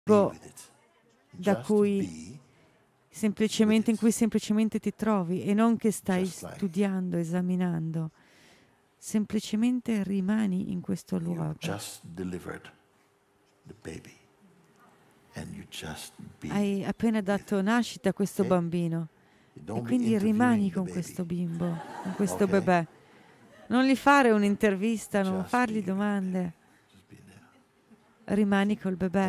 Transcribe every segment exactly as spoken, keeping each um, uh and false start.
da cui semplicemente in cui semplicemente ti trovi e non che stai studiando, esaminando. Semplicemente rimani in questo luogo. Hai appena dato nascita a questo bambino e quindi rimani con questo bimbo, con questo bebè. Non gli fare un'intervista, non fargli domande. Rimani col bebè.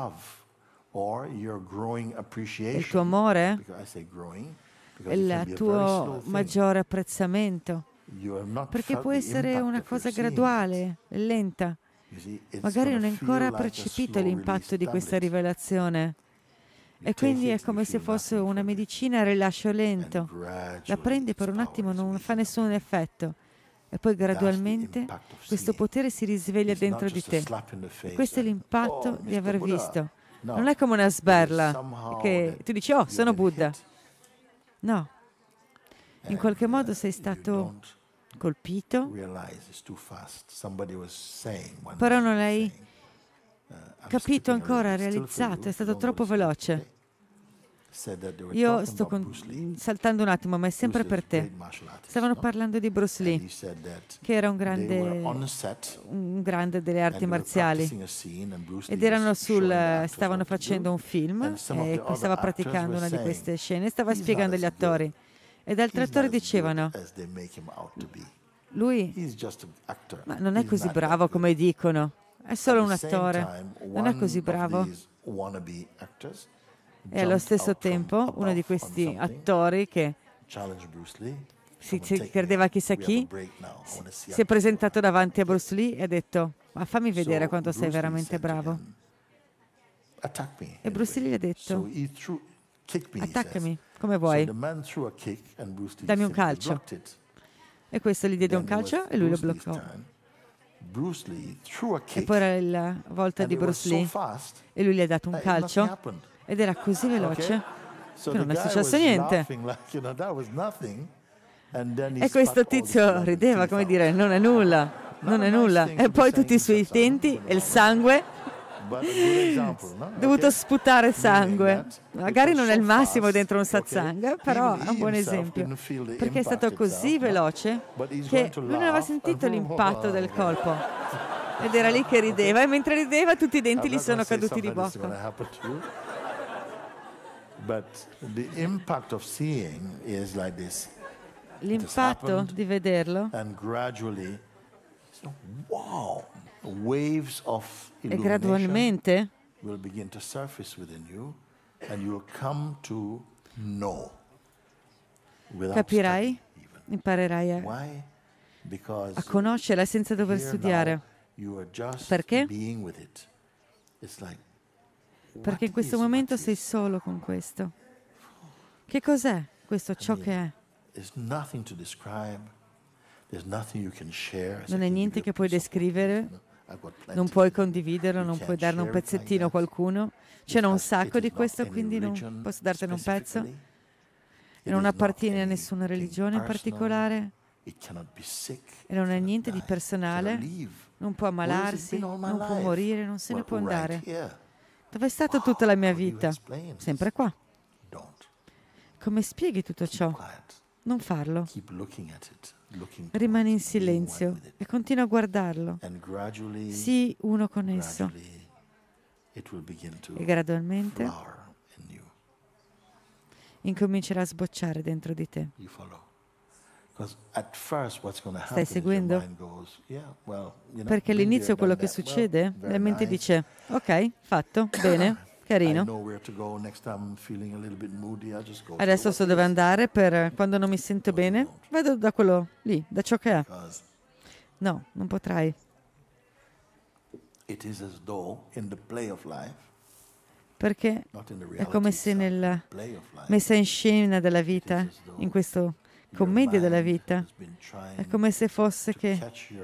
Il tuo amore, il tuo maggiore apprezzamento, perché può essere una cosa graduale, lenta. Magari non hai ancora percepito l'impatto di questa rivelazione e quindi è come se fosse una medicina a rilascio lento. La prendi per un attimo, non fa nessun effetto e poi gradualmente questo potere si risveglia dentro di te. E questo è l'impatto di aver visto. Non è come una sberla che tu dici, oh, sono Buddha. No. In qualche modo sei stato colpito, però non hai capito ancora, realizzato, è stato troppo veloce. Io sto con... saltando un attimo, ma è sempre per te. Stavano parlando di Bruce Lee, che era un grande, un grande delle arti marziali, ed erano sul, stavano facendo un film e stava praticando una di queste scene, stava spiegando agli attori. Ed altri attori dicevano, lui ma non è così bravo come dicono, è solo un attore, non è così bravo. E allo stesso tempo uno di questi attori che si, si credeva chissà chi si, si è presentato davanti a Bruce Lee e ha detto, ma fammi vedere quanto sei veramente bravo. E Bruce Lee gli ha detto, attaccami come vuoi, dammi un calcio. E questo gli diede un calcio e lui lo bloccò. E poi era la volta di Bruce Lee e lui gli ha dato un calcio ed era così veloce che non è successo niente. E questo tizio rideva, come dire, non è nulla, non è nulla. E poi tutti i suoi denti e il sangue, dovuto sputare sangue. Magari non è il massimo dentro un satsang, però è un buon esempio, perché è stato così veloce che lui non aveva sentito l'impatto del colpo ed era lì che rideva, e mentre rideva tutti i denti gli sono caduti di bocca. L'impatto di vederlo e gradualmente capirai, imparerai a, a conoscere senza dover studiare. Perché? Perché in questo momento sei solo con questo. Che cos'è questo ciò che è? Non è niente che puoi descrivere, non puoi condividerlo, non puoi darne un pezzettino a qualcuno. C'è un sacco di questo, quindi non posso dartene un pezzo. E non appartiene a nessuna religione in particolare. E non è niente di personale. Non può ammalarsi, non può morire, non se ne può andare. Dove è stata tutta la mia vita? Sempre qua. Come spieghi tutto ciò? Non farlo. Rimani in silenzio e continua a guardarlo. Sii uno con esso. E gradualmente incomincerà a sbocciare dentro di te. Stai seguendo? Perché all'inizio quello che succede, la mente dice, ok, fatto, bene, carino. Adesso so dove andare per quando non mi sento bene, vado da quello lì, da ciò che è. No, non potrai. Perché è come se nella messa in scena della vita, in questo commedia della vita, è come se fosse che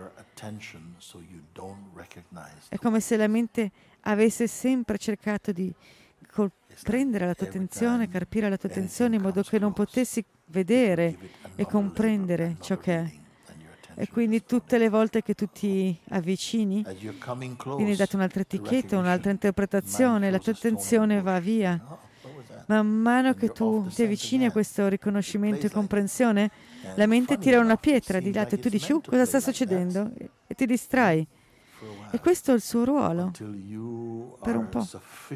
è come se la mente avesse sempre cercato di prendere la tua attenzione, carpire la tua attenzione in modo che non potessi vedere e comprendere ciò che è. E quindi tutte le volte che tu ti avvicini, viene data un'altra etichetta, un'altra interpretazione, la tua attenzione va via. Man mano che tu ti avvicini a questo riconoscimento e comprensione, la mente tira una pietra di lato e tu dici, uh, cosa sta succedendo? E ti distrai. E questo è il suo ruolo, per un po'.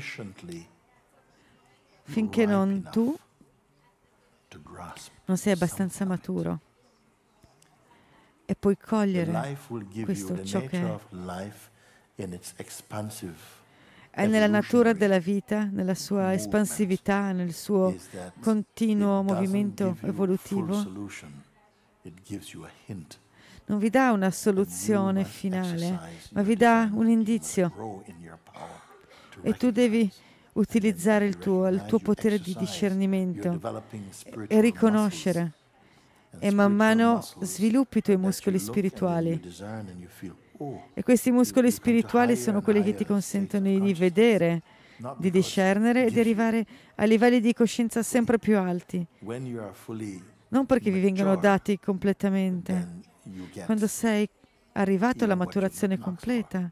Finché non tu non sei abbastanza maturo e puoi cogliere questo ciò che è. È nella natura della vita, nella sua espansività, nel suo continuo movimento evolutivo. Non vi dà una soluzione finale, ma vi dà un indizio. E tu devi utilizzare il tuo, il tuo potere di discernimento e riconoscere. E man mano sviluppi i tuoi muscoli spirituali. E questi muscoli spirituali sono quelli che ti consentono di vedere, di discernere e di arrivare a livelli di coscienza sempre più alti. Non perché vi vengono dati completamente. Quando sei arrivato alla maturazione completa,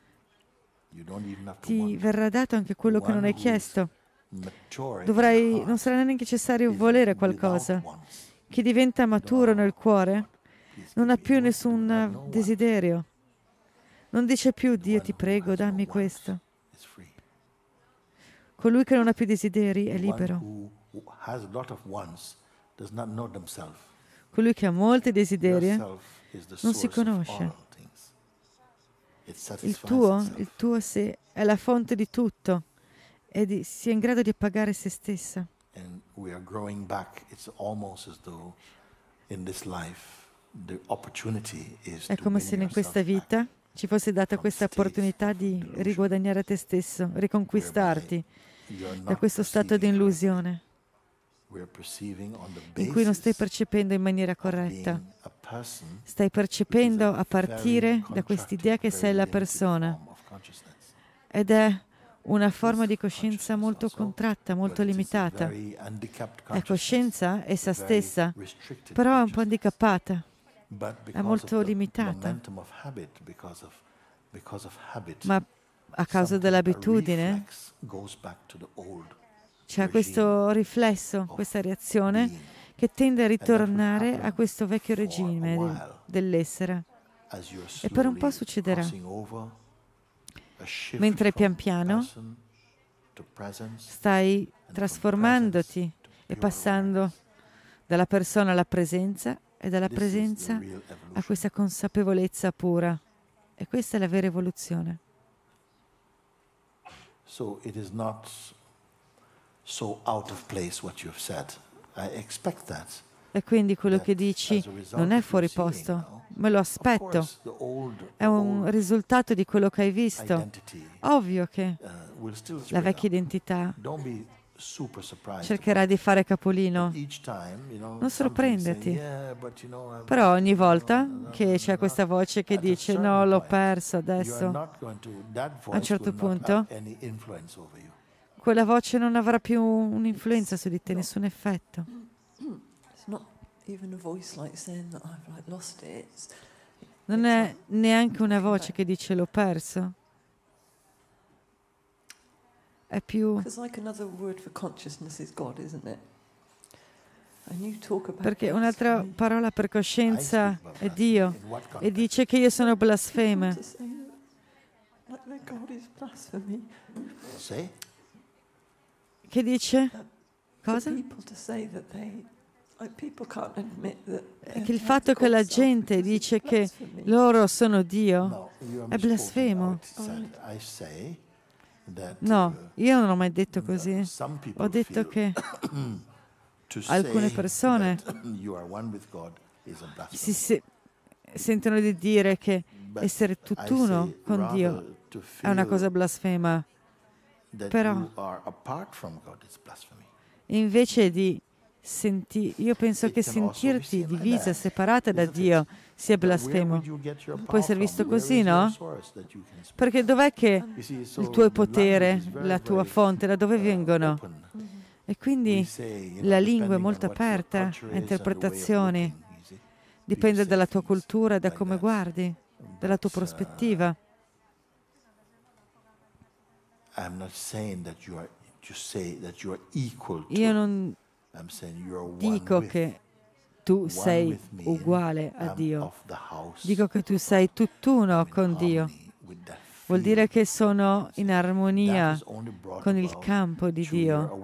ti verrà dato anche quello che non hai chiesto. Dovrai, non sarà neanche necessario volere qualcosa. Chi diventa maturo nel cuore non ha più nessun desiderio. Non dice più, Dio ti prego, dammi questo. Colui che non ha più desideri è libero. Colui che ha molti desideri non si conosce. Il tuo, il tuo sé è la fonte di tutto e di, si è in grado di appagare se stessa. È come se in questa vita ci fosse data questa opportunità di riguadagnare te stesso, riconquistarti da questo stato di illusione in cui non stai percependo in maniera corretta. Stai percependo a partire da quest'idea che sei la persona ed è una forma di coscienza molto contratta, molto limitata. È coscienza essa stessa, però è un po' handicappata, è molto limitata. Ma a causa dell'abitudine c'è questo riflesso, questa reazione che tende a ritornare a questo vecchio regime del, dell'essere. E per un po' succederà. Mentre pian piano stai trasformandoti e passando dalla persona alla presenza e dalla presenza a questa consapevolezza pura. E questa è la vera evoluzione. So it is not so out of place what you have said. I expect that. E quindi quello che dici non è fuori posto, me lo aspetto. È un risultato di quello che hai visto. Ovvio che la vecchia identità cercherà di fare capolino. Non sorprenderti. Però ogni volta che c'è questa voce che dice no, l'ho perso adesso, a un certo punto quella voce non avrà più un'influenza su di te, nessun effetto. Non è neanche una voce che dice l'ho perso. È più perché un'altra parola per coscienza è Dio e dice che io sono blasfema. Che dice? Cosa? Che il fatto che la gente dice che loro sono Dio è blasfemo. No, io non ho mai detto così. Ho detto che alcune persone si se- sentono di dire che essere tutt'uno con Dio è una cosa blasfema. Però invece di senti, io penso che sentirti divisa, separata da Dio sia blasfemo. Può essere visto così, no? Perché dov'è che il tuo potere, la tua fonte, da dove vengono? E quindi la lingua è molto aperta a interpretazioni. dipende dalla tua cultura, da come guardi, dalla tua prospettiva. Io non dico che tu sei uguale a Dio. Dico che tu sei tutt'uno con Dio. Vuol dire che sono in armonia con il campo di Dio.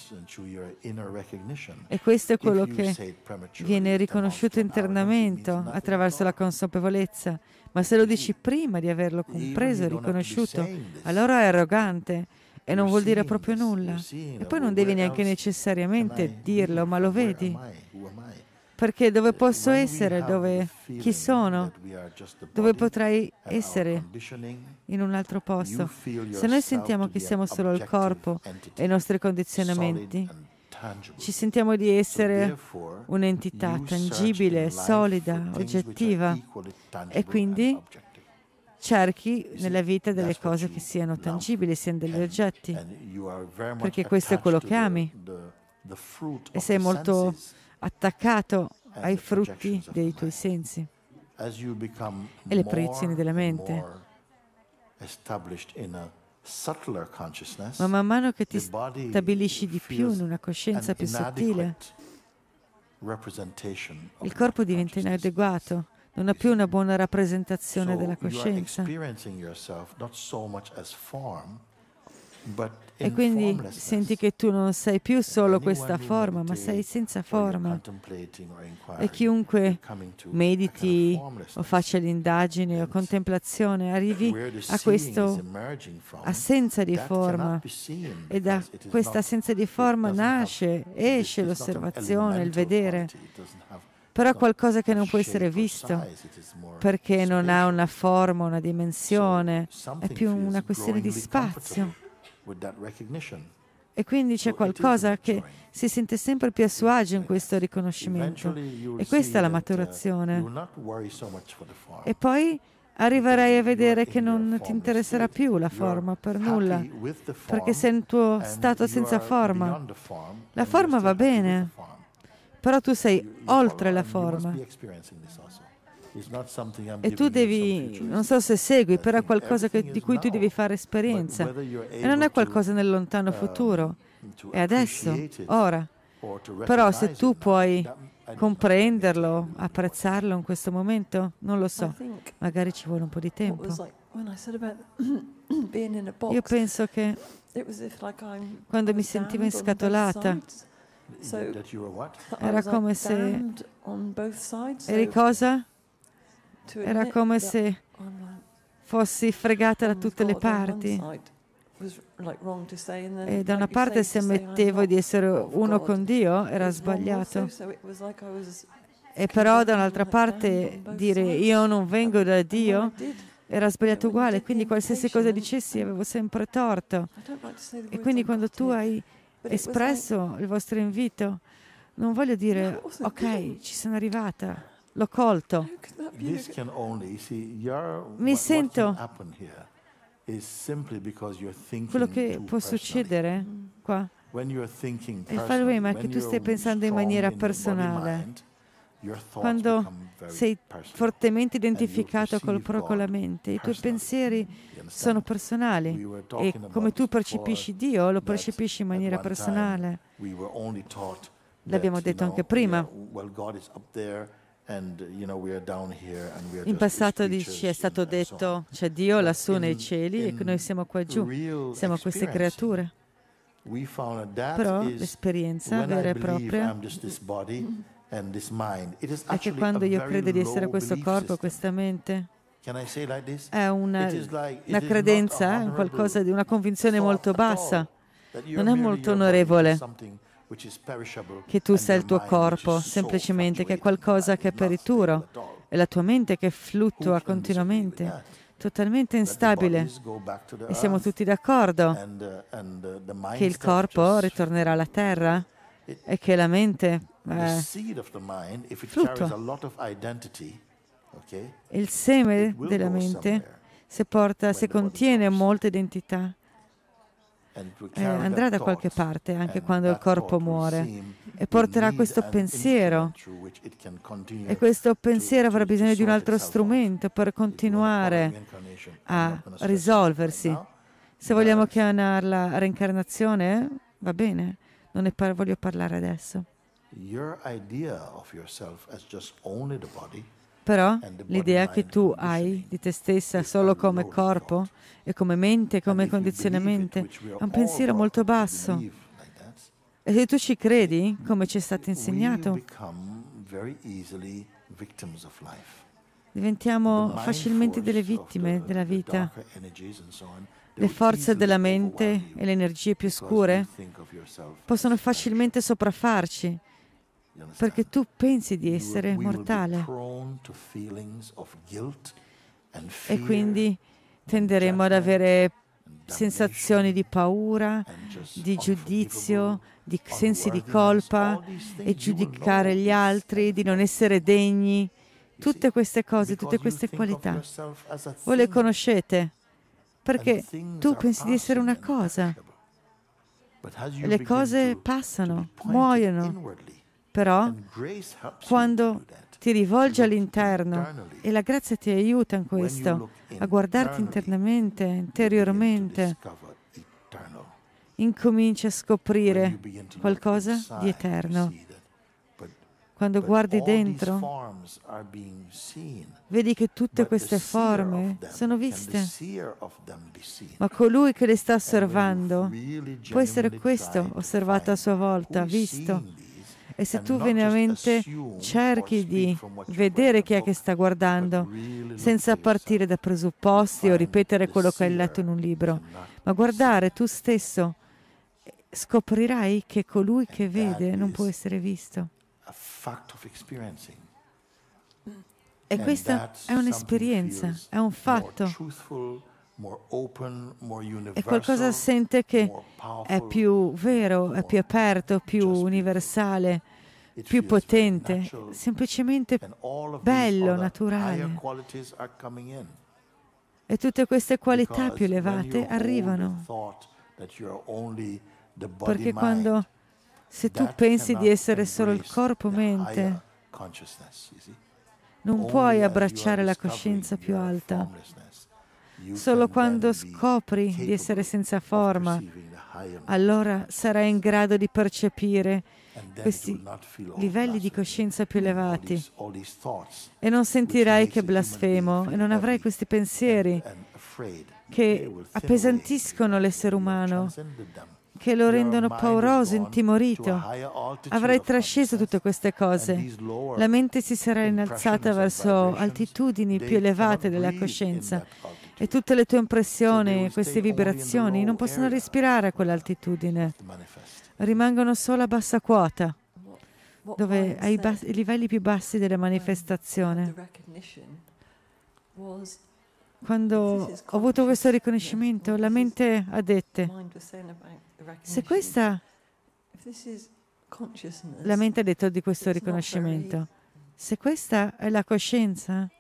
E questo è quello che viene riconosciuto internamente attraverso la consapevolezza. Ma se lo dici prima di averlo compreso e riconosciuto, allora è arrogante e non vuol dire proprio nulla. E poi non devi neanche necessariamente dirlo, ma lo vedi. Perché dove posso essere, dove chi sono, dove potrei essere in un altro posto. Se noi sentiamo che siamo solo il corpo e i nostri condizionamenti, ci sentiamo di essere un'entità tangibile, solida, oggettiva, e quindi cerchi nella vita delle cose che siano tangibili, siano degli oggetti, perché questo è quello che ami e sei molto attaccato ai frutti dei tuoi sensi e le proiezioni della mente. Ma man mano che ti stabilisci di più in una coscienza più sottile, il corpo diventa inadeguato, non ha più una buona rappresentazione della coscienza. E quindi senti che tu non sei più solo questa forma, ma sei senza forma. E chiunque mediti o faccia l'indagine o contemplazione arrivi a questa assenza di forma. E da questa assenza di forma nasce, esce l'osservazione, il vedere. Però qualcosa che non può essere visto, perché non ha una forma, una dimensione, è più una questione di spazio. E quindi c'è qualcosa che si sente sempre più a suo agio in questo riconoscimento. E questa è la maturazione. E poi arriverai a vedere che non ti interesserà più la forma per nulla, perché sei nel tuo stato senza forma. La forma va bene, però tu sei oltre la forma. E tu devi, non so se segui, però è qualcosa che, di cui tu devi fare esperienza. E non è qualcosa nel lontano futuro, è adesso, ora. Però se tu puoi comprenderlo, apprezzarlo in questo momento, non lo so, magari ci vuole un po' di tempo. Io penso che quando mi sentivo inscatolata, era come se... Eri cosa? Era come se fossi fregata da tutte le parti. E da una parte se ammettevo di essere uno con Dio era sbagliato. E però da un'altra parte dire io non vengo da Dio era sbagliato uguale. Quindi qualsiasi cosa dicessi avevo sempre torto. E quindi quando tu hai espresso il vostro invito, non voglio dire ok, ci sono arrivata. L'ho colto. Mi sento. Quello che può succedere qua è il problema che tu stai pensando in maniera personale. Quando sei fortemente identificato col pro con la mente, i tuoi pensieri sono personali e come tu percepisci Dio lo percepisci in maniera personale. L'abbiamo detto anche prima. In passato ci è stato detto c'è Dio lassù nei cieli e noi siamo qua giù, siamo queste creature. Però l'esperienza vera e propria è che quando io credo di essere questo corpo, questa mente, è una, una credenza, è qualcosa di una convinzione molto bassa, non è molto onorevole che tu sei il tuo corpo, semplicemente che è qualcosa che è perituro, è la tua mente che fluttua continuamente, totalmente instabile. E siamo tutti d'accordo che il corpo ritornerà alla terra e che la mente eh, fluttua. Il seme della mente, se, porta, se contiene molte identità, Eh, andrà da qualche parte anche quando il corpo muore e porterà questo pensiero. E questo pensiero avrà bisogno di un altro strumento per continuare a risolversi. Se vogliamo chiamarla reincarnazione, va bene, non ne par- voglio parlare adesso. Però l'idea che tu hai di te stessa solo come corpo e come mente, come condizionamento, è un pensiero molto basso. E se tu ci credi, come ci è stato insegnato, diventiamo facilmente delle vittime della vita. Le forze della mente e le energie più scure possono facilmente sopraffarci perché tu pensi di essere mortale. E quindi tenderemo ad avere sensazioni di paura, di giudizio, di sensi di colpa e giudicare gli altri, di non essere degni. Tutte queste cose, tutte queste qualità, voi le conoscete perché tu pensi di essere una cosa. Le cose passano, muoiono, però quando ti rivolgi all'interno e la grazia ti aiuta in questo, a guardarti internamente, interiormente, incominci a scoprire qualcosa di eterno. Quando guardi dentro, vedi che tutte queste forme sono viste, ma colui che le sta osservando può essere questo, osservato a sua volta, visto. E se tu veramente cerchi di vedere chi è che sta guardando, senza partire da presupposti o ripetere quello che hai letto in un libro, ma guardare tu stesso, scoprirai che colui che vede non può essere visto. E questa è un'esperienza, è un fatto. E qualcosa sente che è più vero, è più aperto, più universale, più potente, semplicemente bello, naturale. E tutte queste qualità più elevate arrivano. Perché quando, se tu pensi di essere solo il corpo-mente, non puoi abbracciare la coscienza più alta. Solo quando scopri di essere senza forma, allora sarai in grado di percepire questi livelli di coscienza più elevati e non sentirai che blasfemo e non avrai questi pensieri che appesantiscono l'essere umano, che lo rendono pauroso, intimorito. Avrai trasceso tutte queste cose. La mente si sarà innalzata verso altitudini più elevate della coscienza e tutte le tue impressioni, queste vibrazioni, non possono respirare a quell'altitudine. Rimangono solo a bassa quota, dove hai bas- i livelli più bassi della manifestazione. Quando ho avuto questo riconoscimento, la mente ha detto, se questa, la mente ha detto di questo riconoscimento, se questa è la coscienza,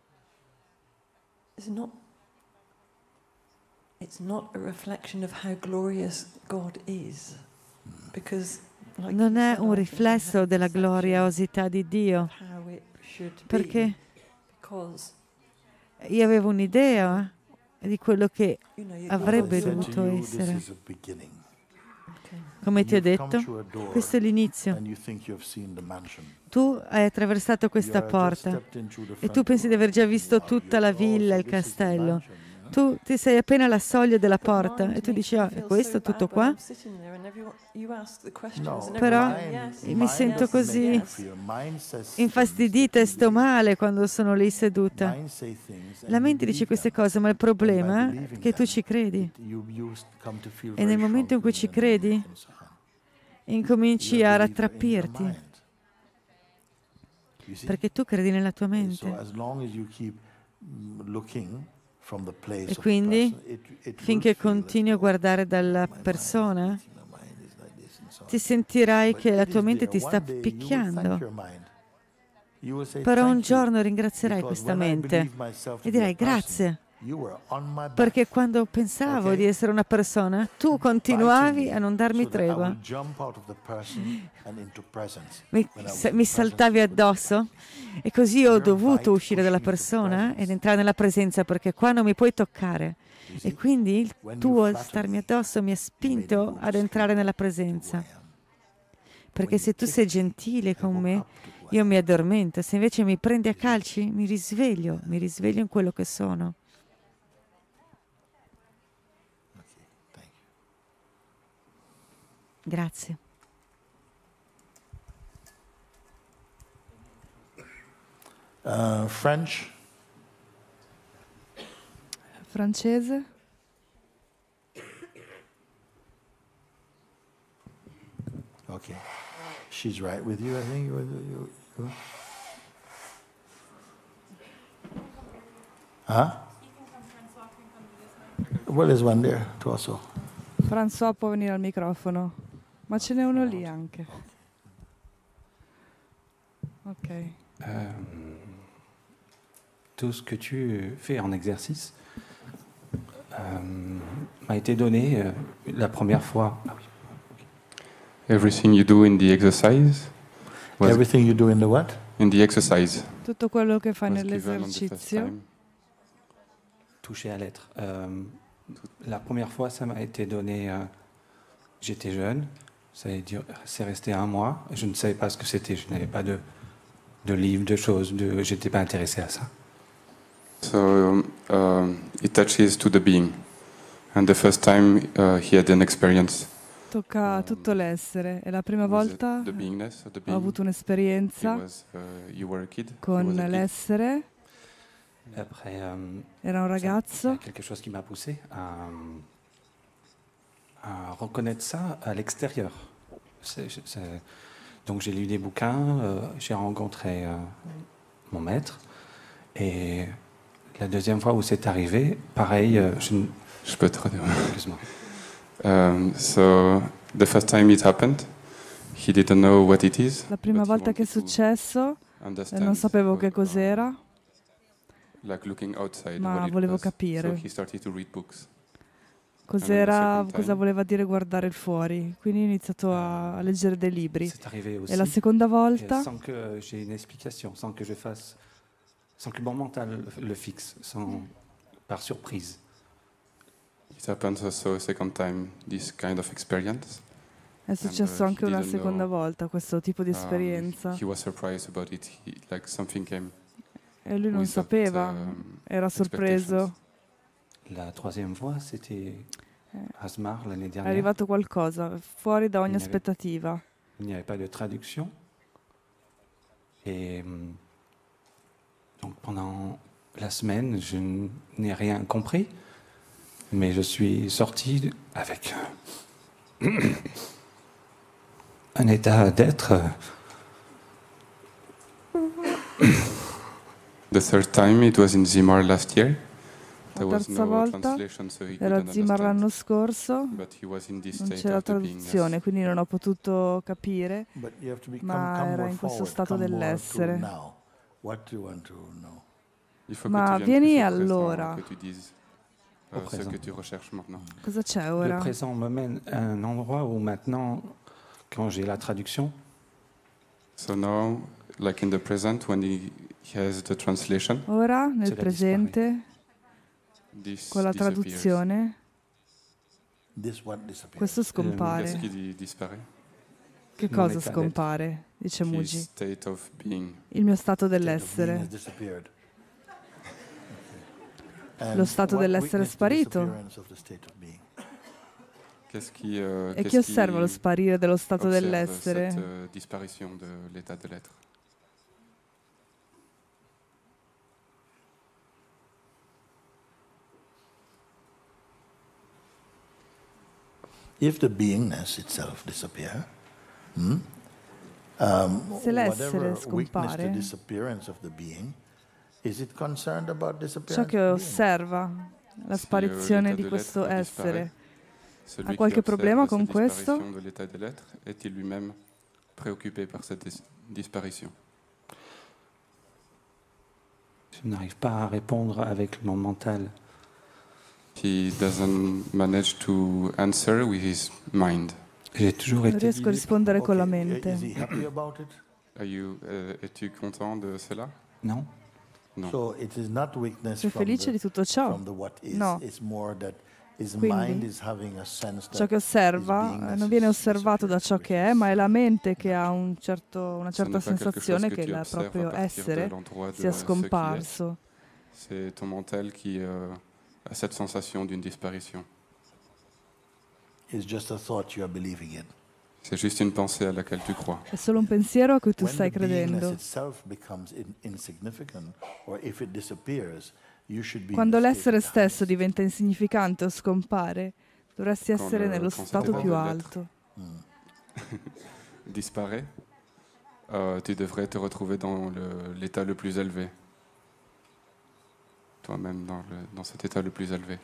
non è un riflesso della gloriosità di Dio, perché io avevo un'idea di quello che avrebbe dovuto essere. Come ti ho detto, questo è l'inizio. Tu hai attraversato questa porta e tu pensi di aver già visto tutta la villa, il castello. Tu ti sei appena alla soglia della porta e tu dici, oh, è questo tutto qua? Però mi sento così infastidita e sto male quando sono lì seduta. La mente dice queste cose, ma il problema è che tu ci credi. E nel momento in cui ci credi, incominci a rattrappirti, perché tu credi nella tua mente. E quindi, finché continui a guardare dalla persona, ti sentirai che la tua mente ti sta picchiando. Però un giorno ringrazierai questa mente e dirai grazie, Perché quando pensavo okay. di essere una persona, tu continuavi a non darmi tregua. Mi, mi saltavi addosso e così ho dovuto uscire dalla persona ed entrare nella presenza, perché qua non mi puoi toccare. E quindi il tuo starmi addosso mi ha spinto ad entrare nella presenza. Perché se tu sei gentile con me, io mi addormento. Se invece mi prendi a calci, mi risveglio, mi risveglio in quello che sono. Grazie. Uh, French. Francese. Okay. She's right with you, I think. You, you, you. Huh? Well, there's one there, too, also. François può venire al microfono, ma ce n'è uno lì anche. Ok. Euh, tout ce que tu fais en exercice euh, m'a été donné euh, la première fois. Ah oui. Everything you do in the exercise. Everything you do in the what? In the exercise. Tutto quello che fai nell'esercizio. Touché à l'être. Euh, la première fois, ça m'a été donné. Euh, j'étais jeune, c'est resté un mois. Je ne savais pas ce que c'était. Je n'avais pas de, de livre, de choses. De, je n'étais pas intéressé à ça. So um, uh, it touches to the being, and the first time uh, he had an experience. Tocca tutto l'essere e la prima volta ho avuto un'esperienza con l'essere. Era un ragazzo. Quelque chose qui m'a poussé à, à reconnaître ça à l'extérieur. Donc j'ai lu des bouquins, euh, j'ai rencontré euh, mon maître et la deuxième fois où c'est arrivé, pareil, euh, je, je peux te redire. Excuse-moi. Um, so the first time it happened, he didn't know what it is. La prima volta che è successo, non sapevo che cos'era, like looking outside, ma volevo was. capire. So he started to read books. Cos'era, cosa voleva dire guardare il fuori. Quindi ho iniziato a, a leggere dei libri. E la seconda volta, sans que j'ai une explication, sans que je fasse, sans que mon mental le fixe, sans, par surprise. It happened also a second time, this kind of experience. È successo And, uh, anche una seconda know, volta questo tipo di esperienza. Um, he was surprised about it. He, like something came. E lui non sapeva, um, era sorpreso. La troisième fois, c'était Asmar l'année dernière. È arrivato qualcosa fuori da ogni il aspettativa. Il n'y avait pas de traduction. Et donc pendant la semaine, je n'ai rien compris. Mais je suis sorti avec un état d'être. The third time it was in Zimar last year. La terza volta era Zimar l'anno scorso, non c'era traduzione, quindi non ho potuto capire, ma era in questo stato dell'essere. Ma vieni allora. Au présent. Cosa c'è ora? Le présent me mène à un endroit où maintenant, quand j'ai la traduction. So now, like in the present, when he has the translation. Ora, nel presente, con la traduzione, questo scompare. Che cosa scompare? Dice Muji. Il mio stato dell'essere. Lo stato dell'essere sparito. E chi osserva lo sparire dello stato dell'essere? If the beingness itself disappear, hmm, um, se l'essere whatever witness the scompare, disappearance of the being, is it concerned about disappearance? ciò che osserva la sparizione di questo essere ha qualche problema con questo? Est-il lui-même préoccupé par cette disparition? Je n'arrive pas à répondre avec mon mental he doesn't manage to answer with his mind. Non riesco a rispondere con la mente. Are you, uh, es-tu content de cela? No. No. Sei felice di tutto ciò? No. Quindi, ciò che osserva non viene osservato da ciò che è, ma è la mente che ha un certo, una certa sensazione che il proprio essere sia scomparso. C'est ton mental qui uh, a cette sensation d'une disparition. It's just a thought you are believing in. C'est juste une pensée à laquelle tu crois. È solo un pensiero a cui tu stai credendo. Quando l'essere stesso diventa insignificante o scompare, dovresti essere nello stato più alto. Disparaît, uh, tu devrais te retrouver dans le, l'état le plus élevé. Toi-même dans, le, dans cet état le plus élevé.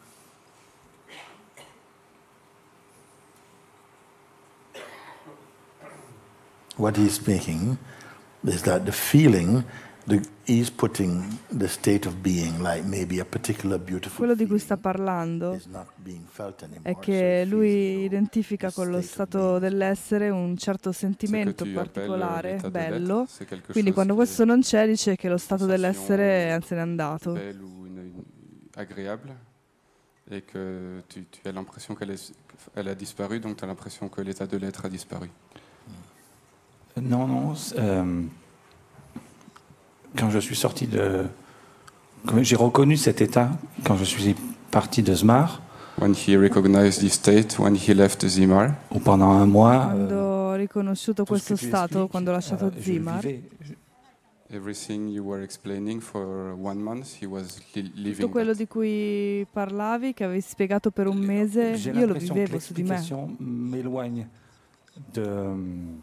What he's speaking is that the feeling, the, he's putting the state of being, like maybe a particular beautiful Quello di cui sta parlando è che lui identifica con lo stato dell'essere un certo sentimento particolare, bello, quindi quando questo non c'è dice che lo stato dell'essere se n'è andato. Agréable et que tu, tu as l'impression qu'elle est, elle a disparu, donc tu as l'impression que l'état de l'être a disparu. Non, non. Euh, quand je suis sorti de... J'ai reconnu cet état quand je suis parti de Zmar. When he recognized this state, when he left Zimar. Ou pendant un mois. Quando ho riconosciuto questo stato, quando ho lasciato uh, Zimar. Everything you were explaining for one month, he was li- living. Tutto quello di cui parlavi, che avevi spiegato per un mese, io lo vivevo su di me. M'éloigne de...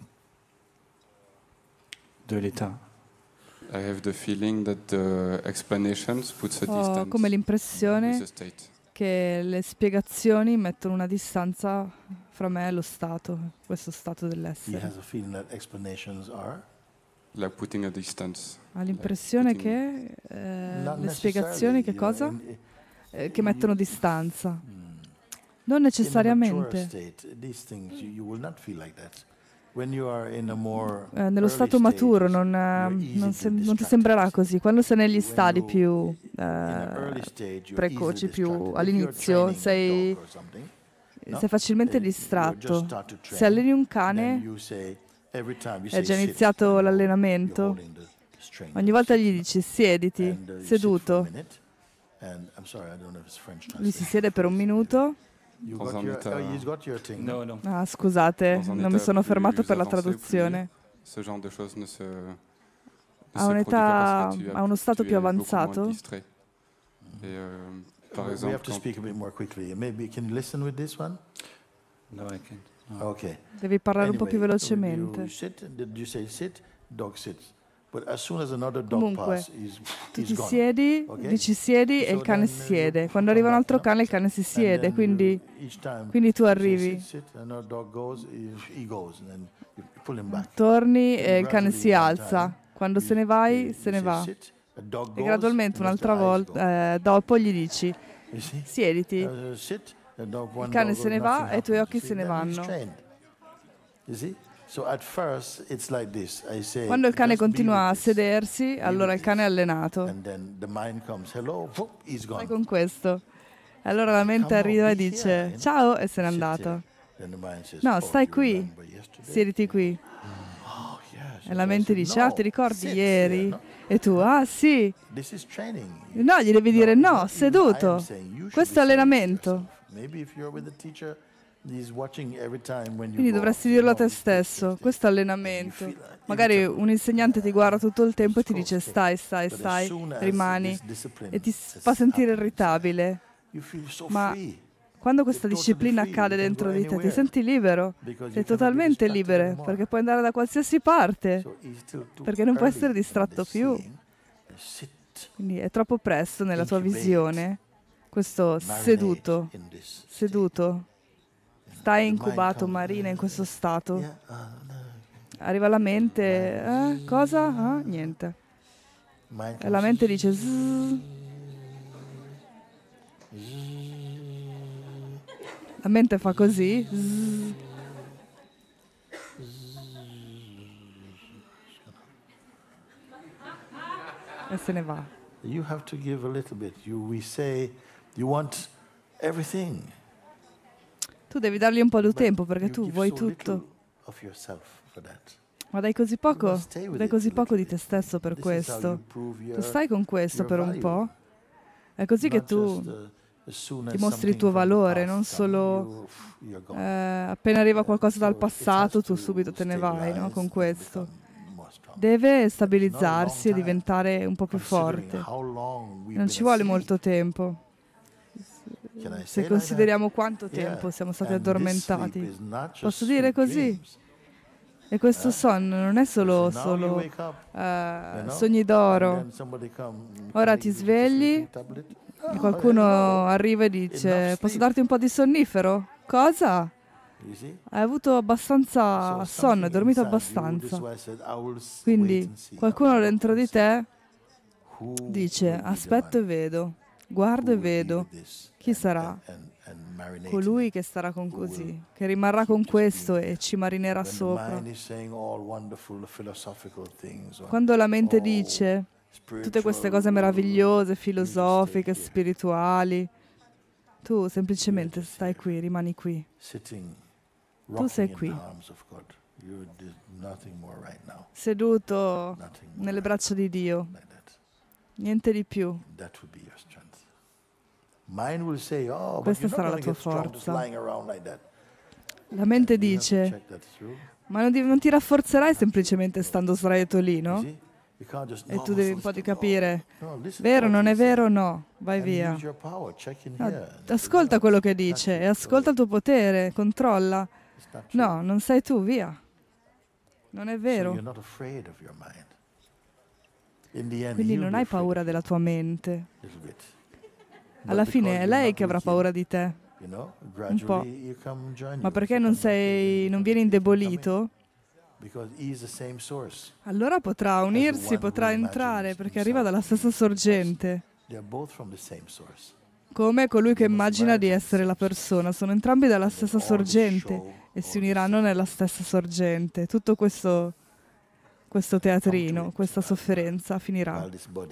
de l'état. I have the feeling that the explanations puts a distance. Ho come l'impressione che le spiegazioni mettono una distanza fra me e lo stato, questo stato dell'essere. He has a feeling that explanations are like putting a distance. Ha l'impressione like che eh, le spiegazioni che cosa? Eh, che mettono distanza. Non necessariamente. Eh, nello stato maturo non, non, se, non ti sembrerà così. Quando sei negli stadi più eh, precoci, più all'inizio, sei, sei facilmente distratto. Se alleni un cane, è già iniziato l'allenamento, ogni volta gli dici siediti, seduto. Lui si siede per un minuto. No, no. Ah, scusate, non mi sono fermato per la traduzione. Ha un'età, ha uno stato più avanzato. We have to speak a bit more quickly. Maybe can you listen with this one? No, I can't. Oh. Okay. Devi parlare Anyway, un po' più velocemente. You sit, did you say sit? Dog sits. But as soon as another dog Comunque, passes, he's, tu he's ti gone. siedi, Okay? dici siedi e il So cane then si you siede. come Quando arriva un back, altro no? cane il cane si And siede, then quindi, you- each time quindi tu you say arrivi, sit, sit, another dog goes, he, he goes, and then you pull him back. torni And e il cane si gradually one alza. time, Quando you- se ne you- vai, you se ne say va. sit, a dog E goes, gradualmente and un'altra Mister Eyes go. volta, eh, dopo gli dici You see? siediti. Uh, sit, a dog, one Il cane dog se goes, ne va nothing e i tuoi happens. occhi See, se ne then he's vanno. trained. You see? So at first it's like this. I say, Quando il cane just be continua a with this. sedersi, allora il cane è allenato. And then the mind comes, hello, whoop, he's Stai gone. con questo. Allora la mente arriva e dice ciao e se n'è andato. Then the mind says, No, oh, stai you qui, remember yesterday? siediti qui. Oh, yes. E la I mente said, dice no, ah ti ricordi sit ieri? here, no? E tu ah sì. This is training. No, gli devi dire it's no, not even- I am seduto. saying you should Questo è be saying it to allenamento. yourself. Maybe if you're with the teacher, he's watching every time when you Quindi go dovresti off, dirlo a no, te you take stesso, this, questo è you allenamento. feel Magari irritable. un insegnante ti guarda tutto il tempo e ti dice Okay. stai, stai, But as stai, soon as rimani this discipline e ti is fa sentire happening, irritabile. you feel so Ma free. quando questa You're totally disciplina free, accade you can dentro go di te, ti anywhere, senti libero, because you sei cannot be totalmente distracted libero, anymore. perché puoi andare da qualsiasi parte, So it's still too perché non puoi early essere in distratto this più. seeing. Sit, Quindi è troppo presto nella tua Incubate. visione, questo marinate seduto, in this state. seduto, stai The mind incubato, comes, marina, in questo stato. Yeah, uh, no. Arriva la mente, eh, cosa? Ah, niente. Mind E la comes, mente dice, "Zzz". zzz, La mente fa così. Zzz. E se ne va. You have to give a little bit. You, we say you want everything. Tu devi dargli un po' di tempo perché tu vuoi tutto. Ma dai così poco, dai così poco di te stesso per questo. Tu stai con questo per un po'. È così che tu dimostri il tuo valore, non solo eh, appena arriva qualcosa dal passato tu subito te ne vai, no? Con questo. Deve stabilizzarsi e diventare un po' più forte. Non ci vuole molto tempo. Se consideriamo quanto tempo siamo stati addormentati, posso dire così? E questo sonno non è solo, solo uh, sogni d'oro. Ora ti svegli e qualcuno arriva e dice: posso darti un po' di sonnifero? Cosa? Hai avuto abbastanza sonno, hai dormito abbastanza. Quindi qualcuno dentro di te dice: aspetto e vedo, guardo e vedo. Chi sarà? Colui che starà con così, che rimarrà con questo e ci marinerà sopra. Quando la mente dice tutte queste cose meravigliose, filosofiche, spirituali, tu semplicemente stai qui, rimani qui. Tu sei qui, seduto nelle braccia di Dio, niente di più. Questa sarà la tua forza. La mente dice: ma non ti, non ti rafforzerai semplicemente stando sdraiato lì, no? E tu devi un po' di capire, vero, non è vero, no, vai via. No, ascolta quello che dice e ascolta il tuo potere, controlla. No, non sei tu, via. Non è vero. Quindi non hai paura della tua mente. Alla fine è lei che avrà paura di te, un po'. Ma perché non sei, non vieni indebolito? Allora potrà unirsi, potrà entrare, perché arriva dalla stessa sorgente. Come colui che immagina di essere la persona. Sono entrambi dalla stessa sorgente e si uniranno nella stessa sorgente. Tutto questo, questo teatrino, questa sofferenza finirà.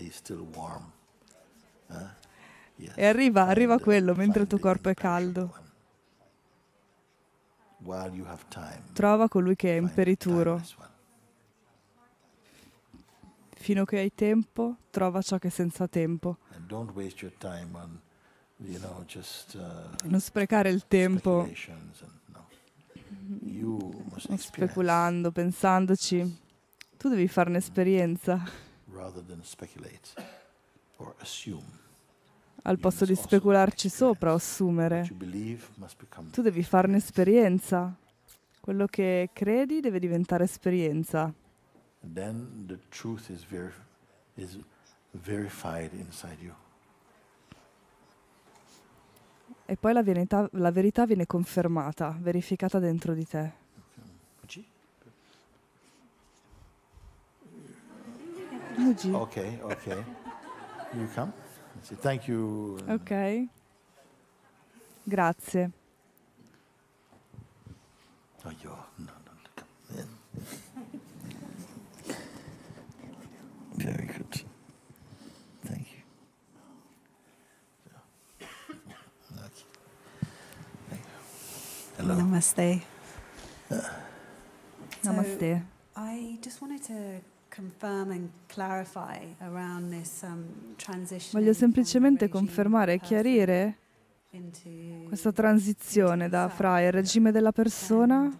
E arriva, arriva quello mentre il tuo corpo è caldo. Trova colui che è imperituro. Fino che hai tempo, trova ciò che è senza tempo. Non sprecare il tempo speculando, pensandoci. Tu devi farne esperienza. Al posto di specularci sopra o assumere. Tu devi farne esperienza. Quello che credi deve diventare esperienza. E poi la verità, la verità viene confermata, verificata dentro di te. Muji. Ok, ok. You come? Thank you. Ok. Grazie. Oh, yo, no, no, come in. Very good. Thank you. Okay. Thank you. Hello. Namaste. Uh, Namaste. So I just wanted to confirm and clarify around this um, transition. Voglio semplicemente confermare e chiarire questa transizione da fra il regime della persona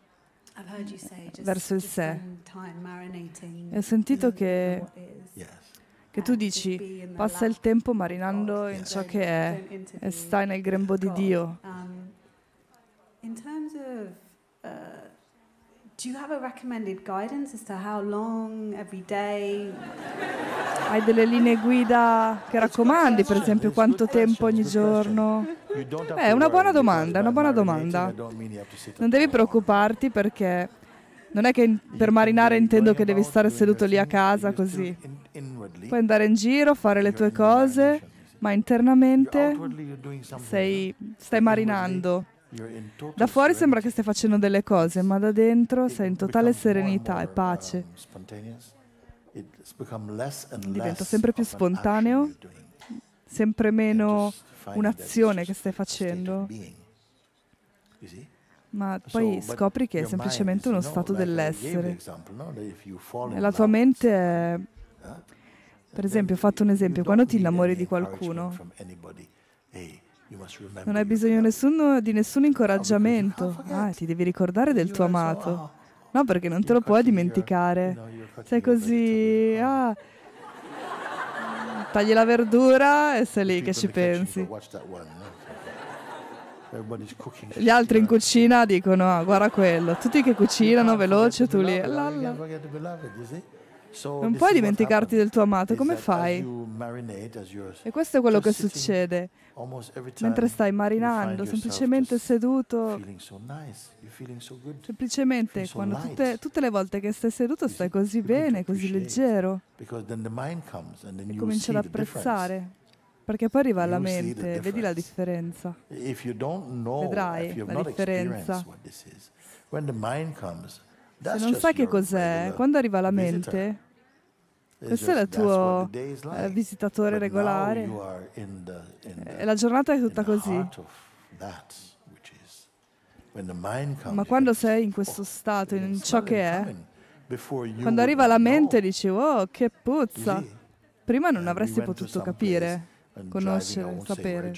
verso il sé. E ho sentito che, che tu dici passa il tempo marinando in ciò che è e stai nel grembo di Dio. In terms of uh, do you have a recommended guidance as to how long every day? Hai delle linee guida che raccomandi, per esempio, quanto tempo ogni giorno? È una buona domanda, è una buona domanda. Non devi preoccuparti perché non è che per marinare intendo che devi stare seduto lì a casa così. Puoi andare in giro, fare le tue cose, ma internamente sei, stai marinando. Da fuori sembra che stai facendo delle cose, ma da dentro sei in totale serenità e pace. Diventa sempre più spontaneo, sempre meno un'azione che stai facendo, ma poi scopri che è semplicemente uno stato dell'essere. E la tua mente è... Per esempio, ho fatto un esempio, quando ti innamori di qualcuno, non hai bisogno nessuno, di nessun incoraggiamento. Ah, ti devi ricordare del tuo amato. No, perché non te lo puoi dimenticare. Sei così, ah, tagli la verdura e sei lì che ci pensi. Gli altri in cucina dicono, ah, guarda quello. Tutti che cucinano veloce, tu lì. Lalla. Non puoi dimenticarti del tuo amato, come fai? E questo è quello che succede. Mentre stai marinando, semplicemente seduto, semplicemente quando tutte, tutte le volte che stai seduto stai così bene, così leggero, e cominci ad apprezzare, perché poi arriva alla mente, vedi la differenza, vedrai la differenza. Se non sai che cos'è, quando arriva alla mente, questo è il tuo eh, visitatore regolare e la giornata è tutta così. Ma quando sei in questo stato, in ciò che è, quando arriva la mente dici, oh, che puzza! Prima non avresti potuto capire, conoscere, sapere.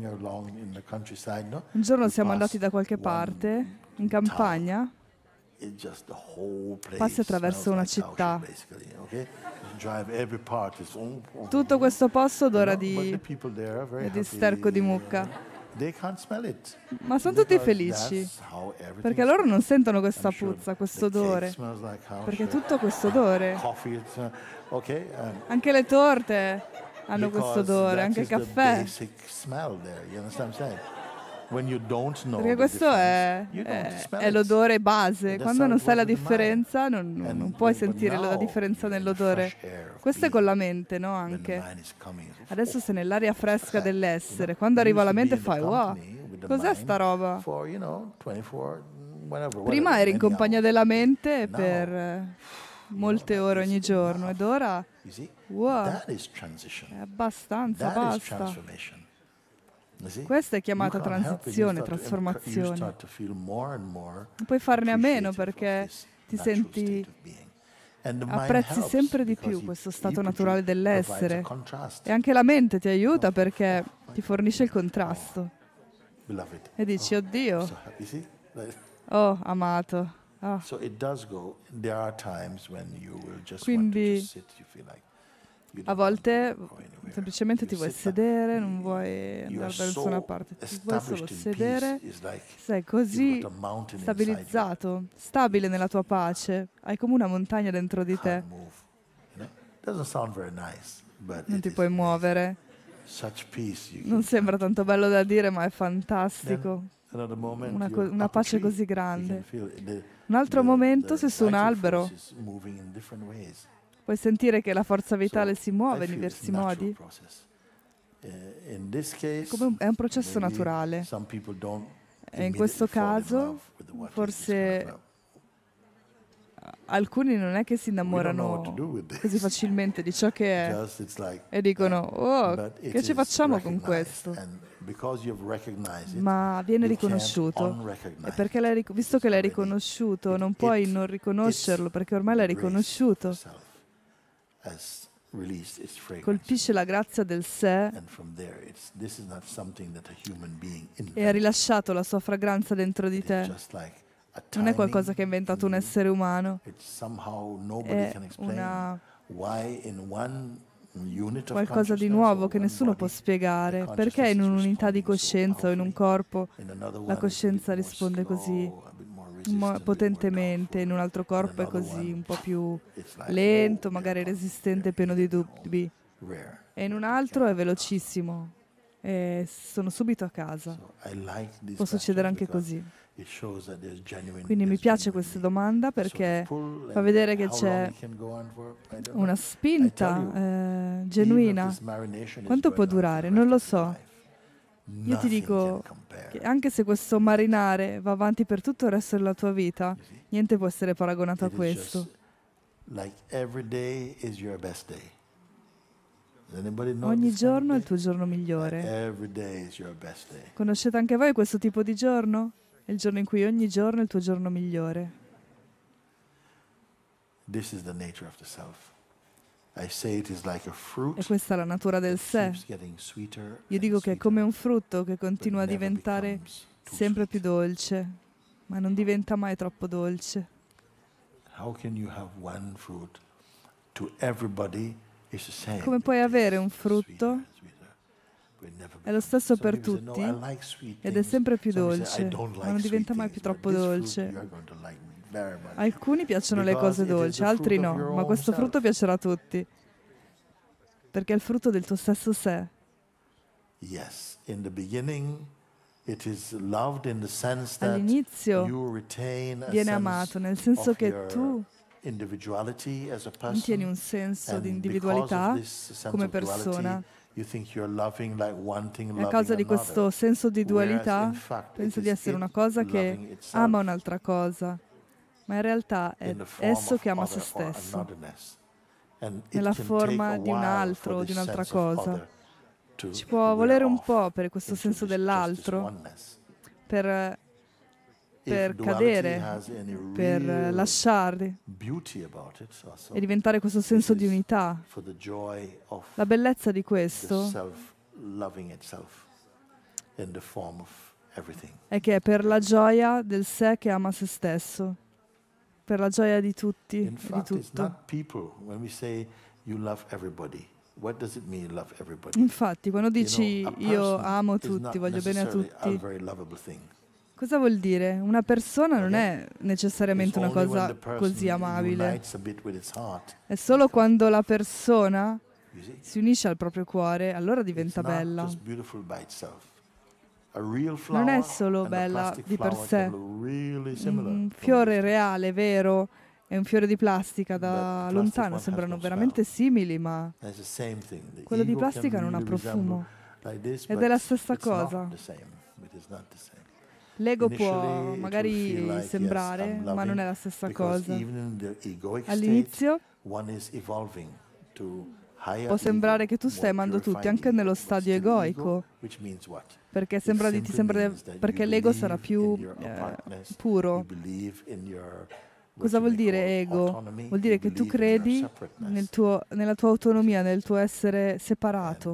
Un giorno siamo andati da qualche parte, in campagna, passi attraverso una città. Tutto questo posto odora di, di sterco di mucca. Ma sono tutti felici, perché loro non sentono questa puzza, questo odore, perché tutto questo odore. Anche le torte hanno questo odore, anche il caffè. Perché questo è, è, è l'odore base. Quando non sai la differenza, non, non puoi sentire la differenza nell'odore. Questo è con la mente, no? Anche. Adesso sei nell'aria fresca dell'essere. Quando arriva la mente fai, wow, cos'è sta roba? Prima eri in compagnia della mente per molte ore ogni giorno, ed ora, wow, è abbastanza, basta. Questa è chiamata transizione, trasformazione. Puoi farne a meno perché ti senti, apprezzi sempre di più questo stato naturale dell'essere. E anche la mente ti aiuta perché ti fornisce il contrasto. E dici, oddio, oh, amato. Oh. Quindi a volte semplicemente ti vuoi sedere, non vuoi andare da nessuna parte, ti vuoi solo sedere, sei così stabilizzato, stabile nella tua pace, hai come una montagna dentro di te. Non ti puoi muovere, non sembra tanto bello da dire, ma è fantastico, una, co- una pace così grande. Un altro momento sei su un albero, puoi sentire che la forza vitale si muove in diversi modi. Come è un processo naturale. E in questo caso, forse alcuni non è che si innamorano così facilmente di ciò che è e dicono, oh, che ci facciamo con questo? Ma viene riconosciuto. E perché l'hai ric- visto che l'hai riconosciuto, non puoi non riconoscerlo, perché ormai l'hai riconosciuto. Colpisce la grazia del sé e ha rilasciato la sua fragranza dentro di te. Non è qualcosa che ha inventato un essere umano, è una, qualcosa di nuovo che nessuno può spiegare. Perché in un'unità di coscienza o in un corpo la coscienza risponde così potentemente, in un altro corpo è così un po' più lento, magari resistente, pieno di dubbi, e in un altro è velocissimo e sono subito a casa. Può succedere anche così. Quindi mi piace questa domanda perché fa vedere che c'è una spinta eh, genuina. Quanto può durare? Non lo so. Io ti dico che anche se questo marinare va avanti per tutto il resto della tua vita, niente può essere paragonato a questo. Like every day is your best day. Ogni giorno è il tuo giorno migliore. Every day is your best day. Conoscete anche voi questo tipo di giorno? È il giorno in cui ogni giorno è il tuo giorno migliore. This is the nature of the self. I say it is like a fruit. E questa è la natura del sé. Io dico che è come un frutto che continua a diventare sempre più dolce, ma non diventa mai troppo dolce. How can you have one fruit? To everybody is the same. Come puoi avere un frutto? È lo stesso per tutti ed è sempre più dolce, ma non diventa mai più troppo dolce. Alcuni piacciono le cose dolci, altri no, ma questo frutto piacerà a tutti, perché è il frutto del tuo stesso sé. All'inizio viene amato, nel senso che tu mantieni un senso di individualità come persona. E a causa di questo senso di dualità pensa di essere una cosa che ama un'altra cosa, ma in realtà è esso che ama se stesso, nella forma di un altro o di un'altra cosa. Ci può volere un po' per questo senso dell'altro, per, per cadere, per lasciarli e diventare questo senso di unità. La bellezza di questo è che è per la gioia del sé che ama se stesso, per la gioia di tutti e di tutto. Infatti, quando dici io amo tutti, voglio bene a tutti, cosa vuol dire? Una persona non è necessariamente una cosa così amabile. È solo quando la persona si unisce al proprio cuore, allora diventa bella. Non è solo bella di per sé. Un fiore reale, vero, e un fiore di plastica da lontano sembrano veramente simili, ma quello di plastica non ha profumo. Ed è la stessa cosa. L'ego può magari sembrare, ma non è la stessa cosa. All'inizio può sembrare che tu stai amando tutti, anche nello stadio egoico, perché, sembra di, ti sembra di, perché l'ego sarà più eh, puro. Cosa vuol dire ego? Vuol dire che tu credi nel tuo, nella tua autonomia, nel tuo essere separato.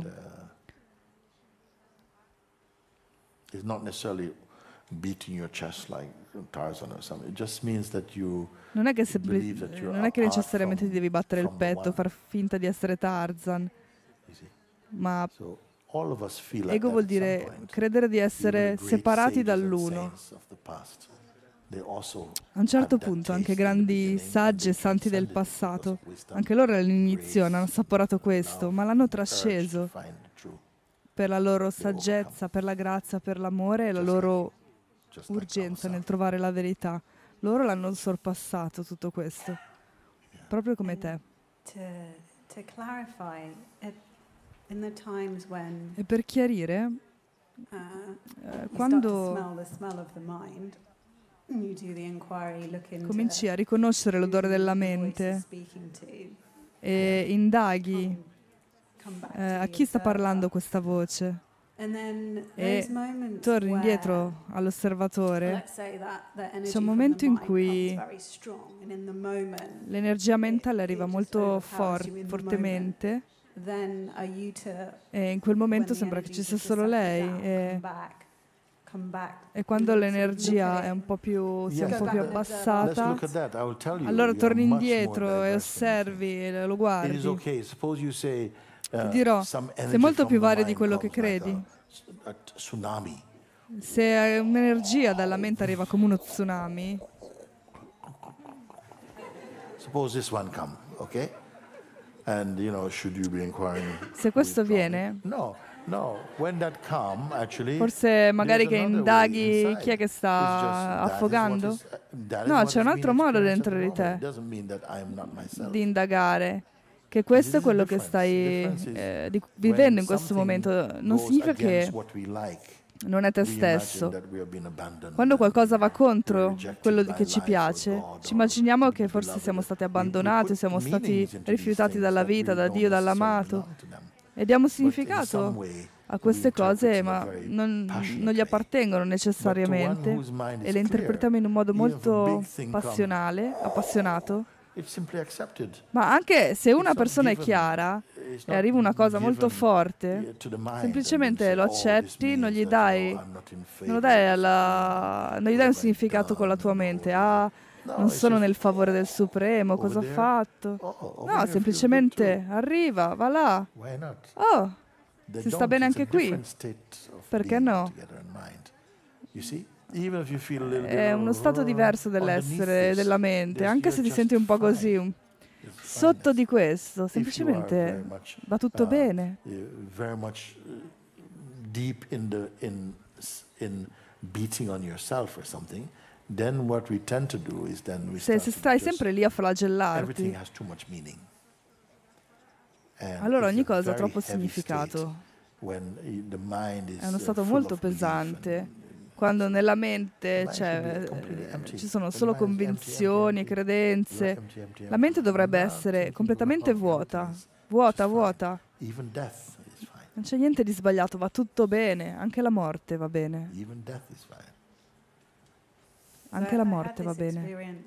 Non è che, sempli- non è che necessariamente ti devi battere il petto, far finta di essere Tarzan, ma ego vuol dire credere di essere separati dall'uno. A un certo punto anche grandi saggi e santi del passato, anche loro all'inizio hanno assaporato questo, ma l'hanno trasceso per la loro saggezza, per la grazia, per l'amore e la loro urgenza nel trovare la verità. Loro l'hanno sorpassato tutto questo, proprio come te. E per chiarire, eh, quando cominci a riconoscere l'odore della mente e indaghi eh, a chi sta parlando questa voce e torni indietro all'osservatore, c'è un momento in cui l'energia mentale arriva molto for- fortemente e in quel momento sembra che ci sia solo lei e E quando l'energia è un po' più, si è un po' più abbassata, allora torni indietro e osservi e lo guardi. Ti dirò, sei molto più vario di quello che credi. Se un'energia dalla mente arriva come uno tsunami, se questo viene, forse magari che indaghi chi è che sta affogando? No, c'è un altro modo dentro di te di indagare. che questo è quello che stai eh, di, vivendo in questo momento. Non significa che non è te stesso. Quando qualcosa va contro quello che ci piace, ci immaginiamo che forse siamo stati abbandonati, siamo stati rifiutati dalla vita, da Dio, dall'amato, e diamo significato a queste cose, ma non, non gli appartengono necessariamente, e le interpretiamo in un modo molto passionale, appassionato. Ma anche se una persona è chiara e arriva una cosa molto forte, semplicemente lo accetti, non gli dai, non lo dai, alla, non gli dai un significato con la tua mente. Ah, non sono nel favore del Supremo, cosa ho fatto? No, semplicemente arriva, va là. Oh, si sta bene anche qui. Perché no? È uno stato diverso dell'essere, della mente, anche se ti senti un po' così, sotto di questo, semplicemente va tutto bene. Se, se stai sempre lì a flagellarti, allora ogni cosa ha troppo significato. È uno stato molto pesante. Quando nella mente cioè, ci sono solo convinzioni e credenze, la mente dovrebbe essere completamente vuota, vuota, vuota. Non c'è niente di sbagliato, va tutto bene, anche la morte va bene. Anche la morte va bene.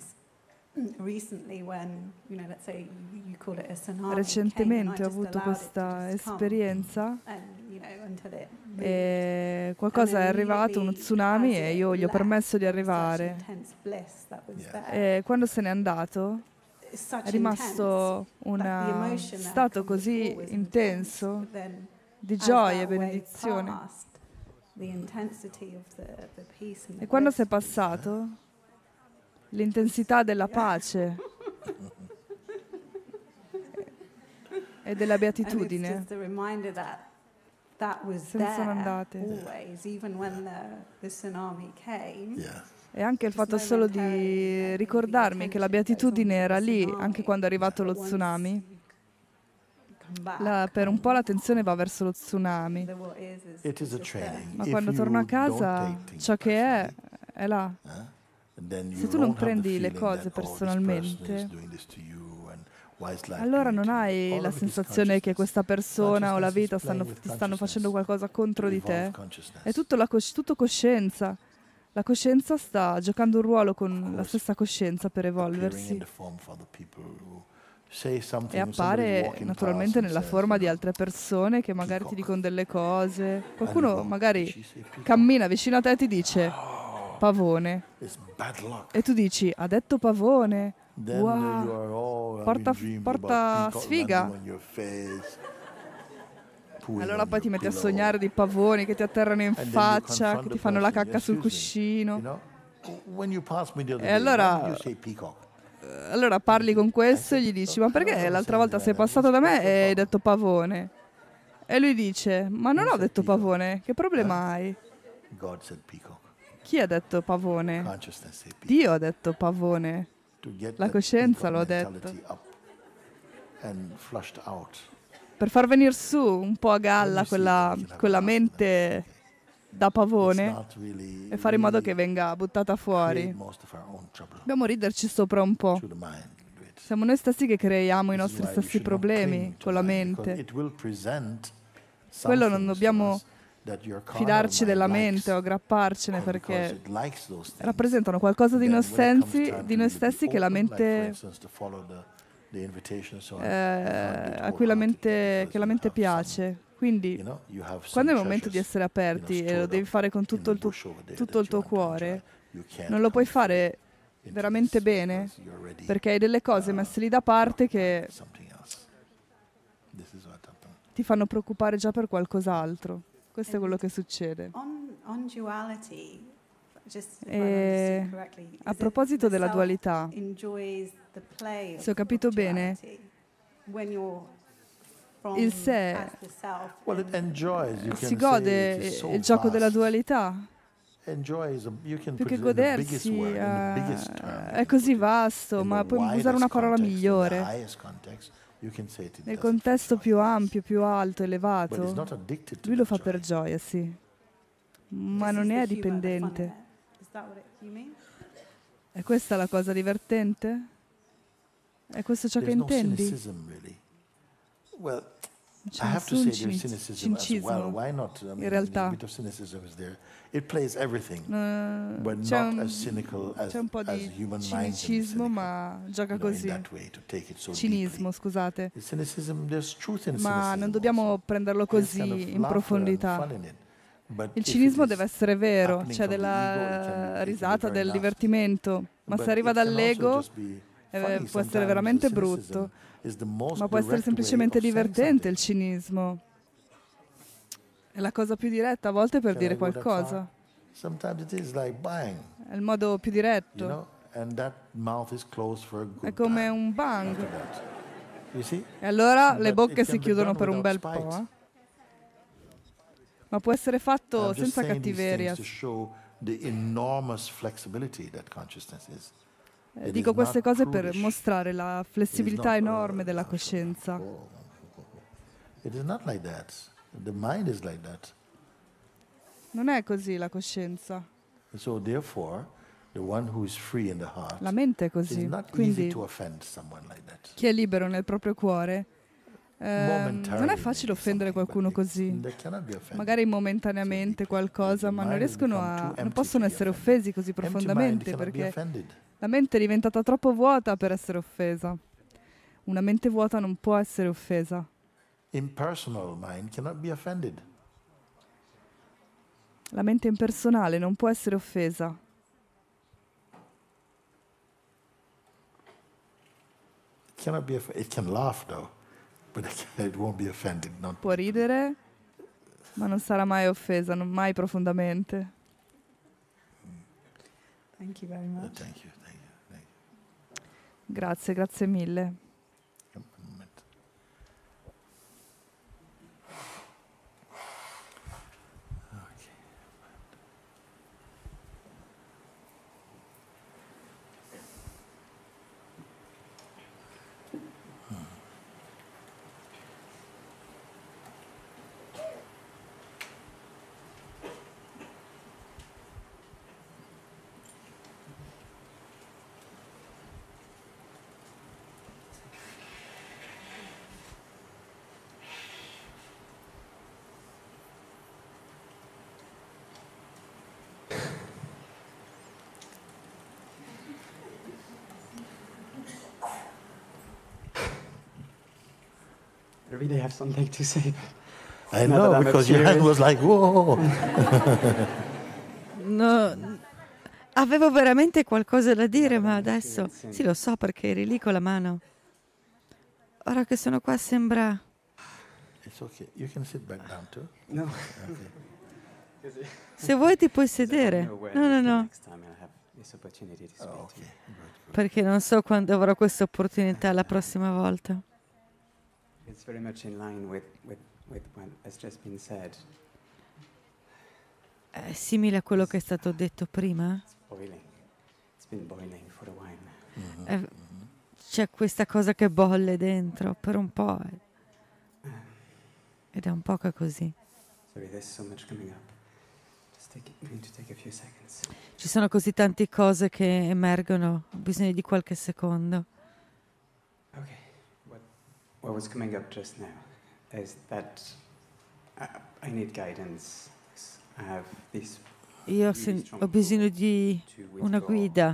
Recentemente ho avuto questa esperienza e qualcosa è arrivato, uno tsunami, e io gli ho permesso di arrivare. E quando se n'è andato è rimasto uno stato così intenso di gioia e benedizione. E quando si è passato, l'intensità della pace e della beatitudine se ne sono andate. E anche il fatto solo di ricordarmi che la beatitudine era lì anche quando è arrivato lo tsunami. La, per un po' l'attenzione va verso lo tsunami, ma quando torno a casa ciò che è è là. Se tu non prendi le cose personalmente, allora non hai la sensazione che questa persona o la vita stanno, ti stanno facendo qualcosa contro di te. È tutto, la cos- tutto coscienza. La coscienza sta giocando un ruolo con la stessa coscienza per evolversi. E appare naturalmente nella forma di altre persone che magari ti dicono delle cose. Qualcuno magari cammina vicino a te e ti dice pavone. E tu dici, ha detto pavone? Wow, porta, porta sfiga. Allora poi ti metti a sognare di pavoni che ti atterrano in faccia, che ti fanno la cacca sul cuscino. E allora, allora parli con questo e gli dici, ma perché l'altra volta sei passato da me e hai detto pavone? E lui dice, ma non ho detto pavone, che problema hai? Chi ha detto pavone? Dio ha detto pavone. La coscienza lo ha detto. Per far venire su un po' a galla quella, quella mente da pavone e fare in modo che venga buttata fuori. Dobbiamo riderci sopra un po'. Siamo noi stessi che creiamo i nostri stessi problemi con la mente. Quello non dobbiamo fidarci della mente o aggrapparcene, perché rappresentano qualcosa di noi stessi, di noi stessi che la mente, eh, a cui la mente, che la mente piace. Quindi, quando è il momento di essere aperti e lo devi fare con tutto il tuo, tutto il tuo cuore, non lo puoi fare veramente bene, perché hai delle cose messe lì da parte che ti fanno preoccupare già per qualcos'altro. Questo è quello che succede. E a proposito della dualità, se ho capito bene, il sé si gode il gioco della dualità. Più che godersi, uh, è così vasto, ma puoi usare una parola migliore. Nel contesto più ampio, più alto, elevato, lui lo fa per gioia, sì, ma non è dipendente. È questa la cosa divertente? È questo ciò che intendi? C'è nessun cinismo, in realtà. Uh, c'è, un, c'è un po' di cinicismo, ma gioca così. Cinismo, scusate. Ma non dobbiamo prenderlo così in profondità. Il cinismo deve essere vero, c'è della risata, del divertimento, ma se arriva dall'ego eh, può essere veramente brutto, ma può essere semplicemente divertente il cinismo. È la cosa più diretta a volte per dire qualcosa. È il modo più diretto. È come un bang. E allora le bocche si chiudono per un bel po'. Eh? Ma può essere fatto senza cattiveria. Eh, dico queste cose per mostrare la flessibilità enorme della coscienza. Non è così la coscienza. La mente è così. Quindi chi è libero nel proprio cuore, eh, non è facile offendere qualcuno così. Magari momentaneamente qualcosa, ma non riescono a, non possono essere offesi così profondamente perché la mente è diventata troppo vuota per essere offesa. Una mente vuota non può essere offesa. La mente impersonale non può essere offesa. Può ridere, ma non sarà mai offesa, non mai profondamente. Thank you very much. Thank you, thank you, thank you. Grazie, grazie mille. I really have something to say. I know, because your hand was like, whoa. No, avevo veramente qualcosa da dire, ma adesso sì, lo so perché eri lì con la mano. Ora che sono qua sembra... It's okay. You can sit back down too. No. Okay. Se vuoi ti puoi sedere. No, no, no. Oh, okay. Perché non so quando avrò questa opportunità la prossima volta. It's very much in line with, with, with what has just been said. È simile a quello che è stato detto prima. It's boiling. It's been boiling for a while. Mm-hmm. È, c'è questa cosa che bolle dentro per un po'. Ed è un po' che così. Sorry, there's so much coming up. Just take, going to take a few seconds. Ci sono così tante cose che emergono, ho bisogno di qualche secondo. Okay. What, what was coming up just now is that I, I need guidance. I have these Io sen- ho bisogno di una guida.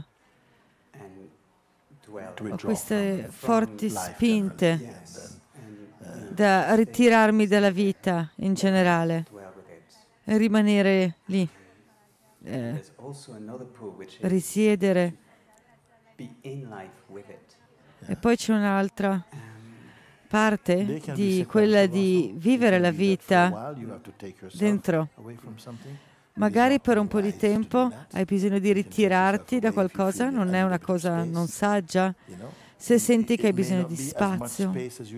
Ho queste forti spinte da ritirarmi dalla vita in generale e rimanere lì, eh, risiedere. E poi c'è un'altra parte di quella di vivere la vita dentro. Magari per un po' di tempo hai bisogno di ritirarti da qualcosa, non è una cosa non saggia, se senti che hai bisogno di spazio.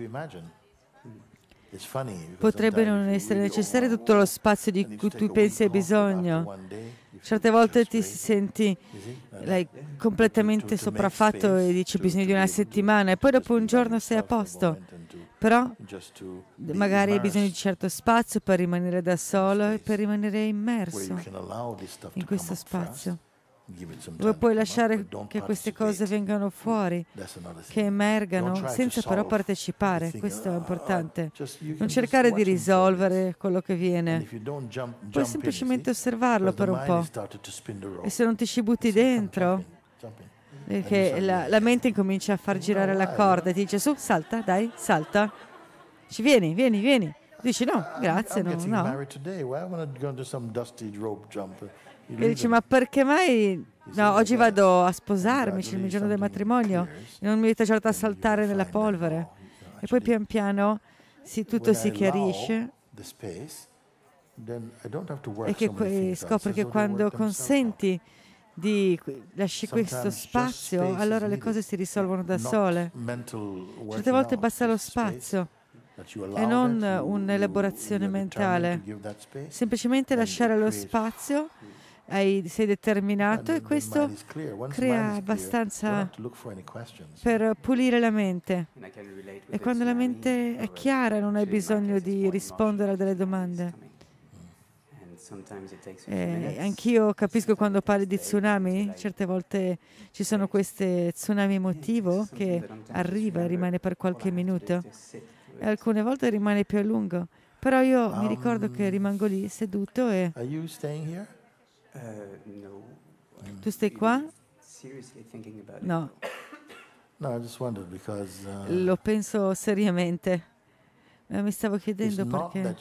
Potrebbe non essere necessario tutto lo spazio di cui tu pensi hai bisogno. Certe volte ti senti like, completamente sopraffatto e dici ho bisogno di una settimana e poi dopo un giorno sei a posto. però magari hai bisogno di certo spazio per rimanere da solo e per rimanere immerso in questo spazio, dove puoi lasciare che queste cose vengano fuori, che emergano, senza però partecipare. Questo è importante. Non cercare di risolvere quello che viene, puoi semplicemente osservarlo per un po'. E se non ti ci butti dentro, perché la, la mente incomincia a far girare la corda e ti dice: su, salta, dai, salta. Ci vieni, vieni, vieni. Dici: no, grazie, no, no. E dici: ma perché mai? No, oggi vado a sposarmi, c'è il mio giorno del matrimonio, non mi avete certo a saltare nella polvere. E poi pian piano si, tutto si chiarisce, e che que- scopri che quando consenti di lasci questo spazio, allora le cose si risolvono da sole. Certe volte basta lo spazio e non un'elaborazione mentale, semplicemente lasciare lo spazio. Hai, sei determinato, e questo crea abbastanza per pulire la mente. E quando la mente è chiara non hai bisogno di rispondere a delle domande. Eh, anch'io capisco quando parli di tsunami, certe volte ci sono queste tsunami emotivo che arriva e rimane per qualche minuto, e alcune volte rimane più a lungo. Però io mi ricordo che rimango lì seduto e... Tu stai qua? No. Lo penso seriamente. Eh, mi stavo chiedendo perché...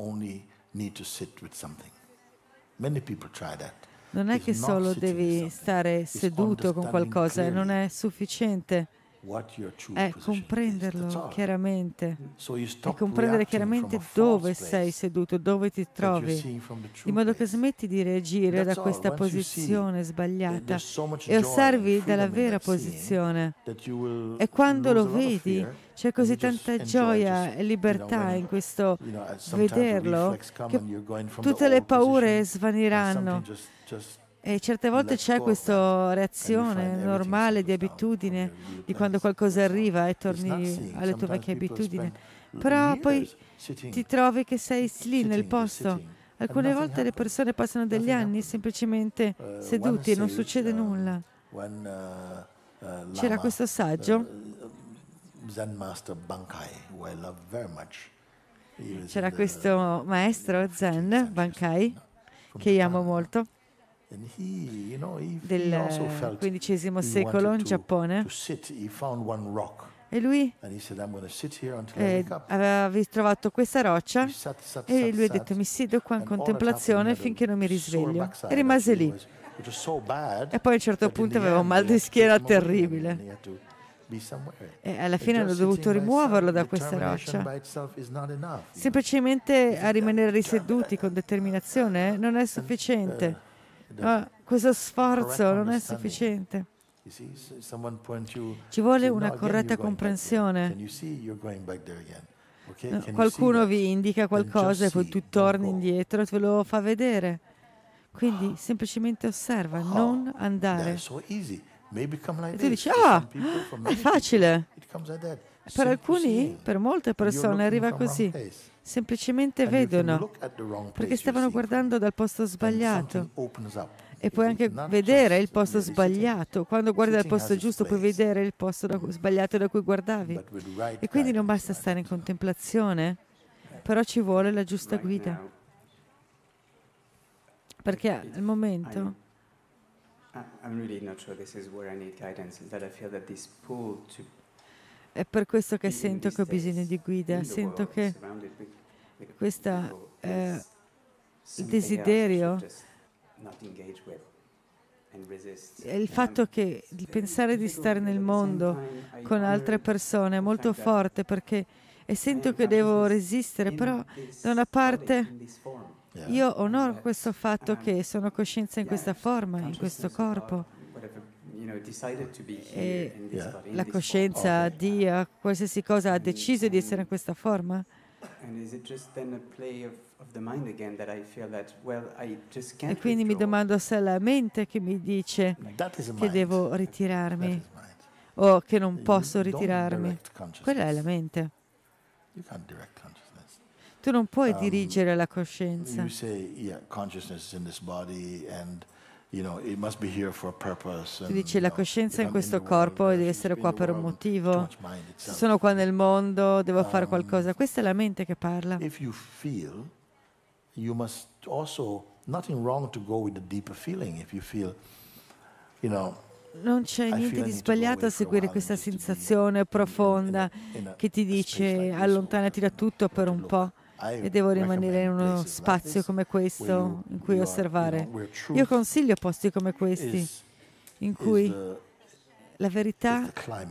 Non è che solo devi stare seduto con qualcosa, non è sufficiente. È comprenderlo chiaramente, è comprendere chiaramente dove sei seduto, dove ti trovi, di modo che smetti di reagire da questa posizione sbagliata e osservi dalla vera posizione. E quando lo vedi, c'è così tanta gioia e libertà in questo vederlo, che tutte le paure svaniranno. E certe volte c'è questa reazione normale di abitudine, di quando qualcosa arriva e torni alle tue vecchie abitudini. Però poi ti trovi che sei lì nel posto. Alcune volte le persone passano degli anni semplicemente seduti e non succede nulla. C'era questo saggio, c'era questo maestro Zen, Bankai, che io amo molto, del quindicesimo secolo in Giappone, e lui eh, aveva trovato questa roccia e lui ha detto: mi siedo qua in contemplazione finché non mi risveglio, e rimase lì. E poi a un certo punto aveva un mal di schiena terribile e alla fine hanno dovuto rimuoverlo da questa roccia. Semplicemente a rimanere riseduti con determinazione non è sufficiente. Uh, questo sforzo non è sufficiente. Ci vuole una corretta comprensione. No, qualcuno vi indica qualcosa e poi tu torni indietro e te lo fa vedere. Quindi semplicemente osserva, non andare. E tu dici: ah, è facile. Per alcuni, per molte persone arriva così. Semplicemente vedono, perché stavano guardando dal posto sbagliato. E puoi anche vedere il posto sbagliato. Quando guardi dal posto giusto puoi vedere il posto da, sbagliato da cui guardavi. E quindi non basta stare in contemplazione, però ci vuole la giusta guida. Perché al momento... È per questo che sento che ho bisogno di guida, sento che questo eh, desiderio, il fatto che il pensare di stare nel mondo con altre persone è molto forte, perché e sento che devo resistere, però da una parte io onoro questo fatto che sono coscienza in questa forma, in questo corpo. E la coscienza, Dio, qualsiasi cosa ha deciso di essere in questa forma? E quindi mi domando se è la mente che mi dice che devo ritirarmi o che non posso ritirarmi. Quella è la mente. You can't direct consciousness. Tu non puoi Um, dirigere la coscienza. You say, yeah, consciousness is in this body and you know, it must be here for a purpose. Tu And, dici you la know, coscienza è if in I'm questo in the world, corpo e I deve should essere be qua in the per un world. Too motivo. much mind Se itself. sono qua nel mondo, devo fare Um, qualcosa. Questa è la mente che parla. If you feel, you must also, nothing wrong to go with the deeper feeling. If you feel, you know, Non c'è niente di sbagliato a seguire questa sensazione profonda che ti dice allontanati da tutto per un po' e devo rimanere in uno spazio come questo in cui osservare. Io consiglio posti come questi in cui la verità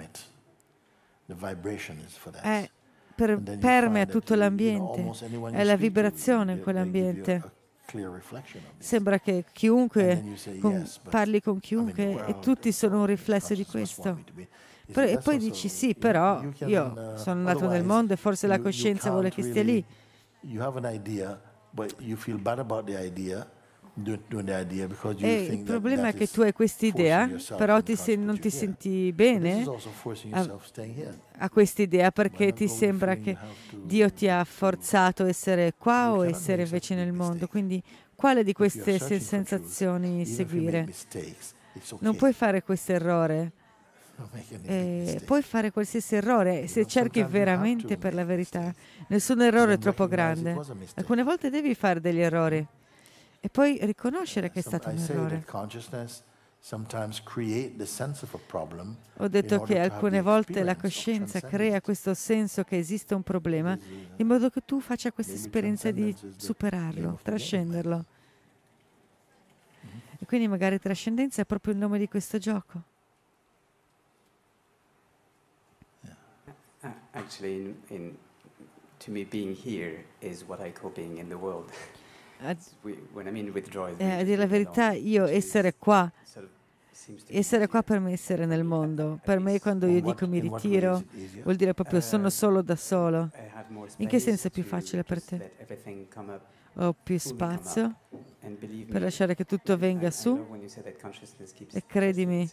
è per, permea tutto l'ambiente, è la vibrazione in quell'ambiente. Sembra che chiunque con, parli con chiunque e tutti sono un riflesso di questo. Però, e poi dici sì, però io sono andato nel mondo e forse la coscienza vuole che stia lì. E il problema è che tu hai quest'idea, però ti se, non ti senti bene a, a quest'idea perché ti sembra che Dio ti ha forzato a essere qua o essere invece nel mondo. Quindi quale di queste sensazioni seguire? Non puoi fare questo errore. Eh, puoi fare qualsiasi errore se cerchi veramente per la verità. Nessun errore è troppo grande. Alcune volte devi fare degli errori e poi riconoscere che è stato un errore. Ho detto che alcune volte la coscienza crea questo senso che esiste un problema in modo che tu faccia questa esperienza di superarlo, trascenderlo. E quindi magari trascendenza è proprio il nome di questo gioco. Actually, in, in, to me, being here is what I call being in the world. A, When I'm in withdrawal, eh, a dire la verità, io essere qua, essere qua per me essere nel mondo. Per me quando io dico mi ritiro, vuol dire proprio sono solo da solo. In che senso è più facile per te? Ho più spazio per lasciare che tutto venga su e credimi,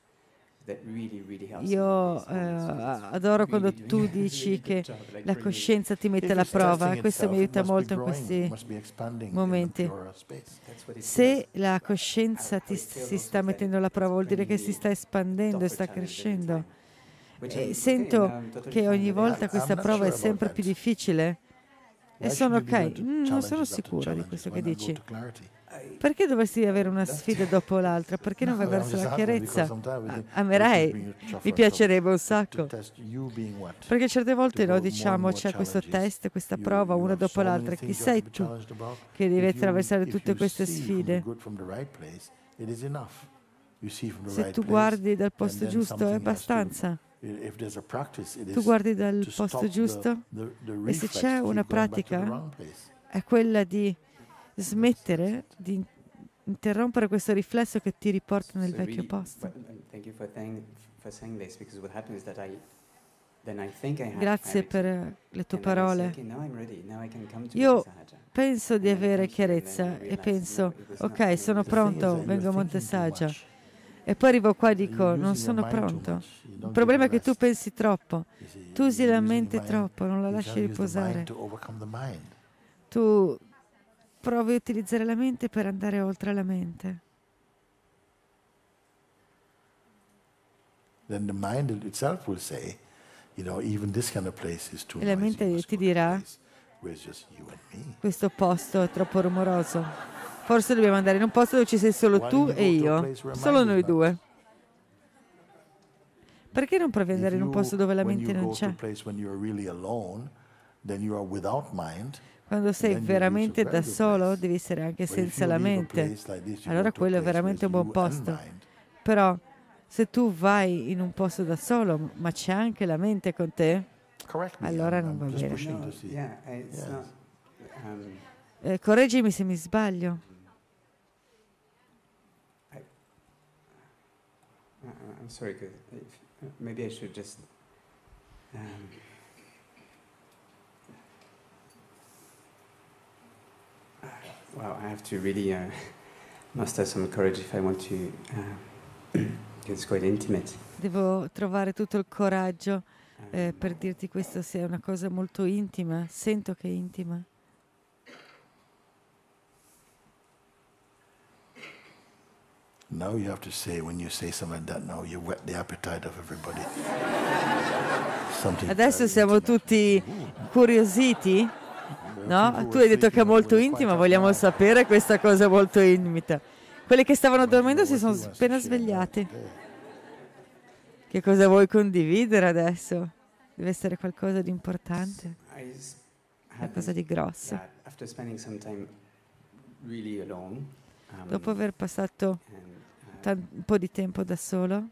io eh, adoro quando tu dici che la coscienza ti mette alla prova, questo mi aiuta molto in questi momenti. Se la coscienza ti si sta mettendo alla prova vuol dire che si sta espandendo e sta crescendo. E sento che ogni volta questa prova è sempre più difficile e sono ok, mm, non sono sicura di questo che dici. Perché dovresti avere una sfida dopo l'altra? Perché non vai verso la chiarezza? Amerei, mi piacerebbe un sacco. Perché certe volte no, diciamo c'è questo test, questa prova, una dopo l'altra. Chi sei tu che devi attraversare tutte queste sfide? Se tu guardi dal posto giusto è abbastanza. Tu guardi dal posto giusto e se c'è una pratica è quella di smettere di interrompere questo riflesso che ti riporta nel vecchio posto. Grazie per le tue parole. Io penso di avere chiarezza e penso, ok, sono pronto, vengo a Monte Saggia. E poi arrivo qua e dico, non sono pronto. Il problema è che tu pensi troppo. Tu usi la mente troppo, non la lasci riposare. Tu provi a utilizzare la mente per andare oltre la mente. Then the mind itself will say, you know, even this kind of place is too e la mente noisy, ti dirà, questo posto è troppo rumoroso. Forse dobbiamo andare in un posto dove ci sei solo tu e io, solo noi due. Perché non provi ad andare in un posto dove la mente non c'è? Quando sei veramente da solo, devi essere anche senza la mente. Allora quello è veramente un buon posto. Però se tu vai in un posto da solo, ma c'è anche la mente con te, allora non va bene. Eh, correggimi se mi sbaglio. I'm sorry, maybe I should just um, wow, I have to really uh, muster some courage if I want to uh, it's quite intimate. Devo trovare tutto il coraggio eh, per dirti questo, se è una cosa molto intima, sento che è intima. Now you have to say, when you say something like that, now you whet the appetite of everybody. Adesso siamo tutti curiositi, no? Tu hai detto che è molto intima, vogliamo sapere questa cosa molto intima. Quelli che stavano dormendo si sono appena svegliati. Che cosa vuoi condividere adesso? Deve essere qualcosa di importante, qualcosa di grosso. Dopo aver passato un po' di tempo da solo,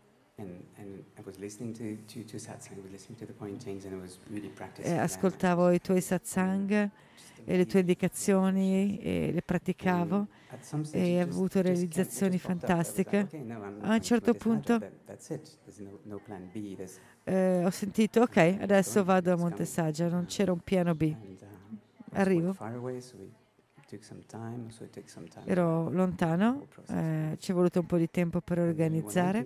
e ascoltavo i tuoi satsang e le tue indicazioni e le praticavo e ho avuto realizzazioni fantastiche. A un certo punto eh, ho sentito, ok, adesso vado a Monte Sagia, non c'era un piano B. Arrivo. Ero lontano, eh, ci è voluto un po' di tempo per organizzare.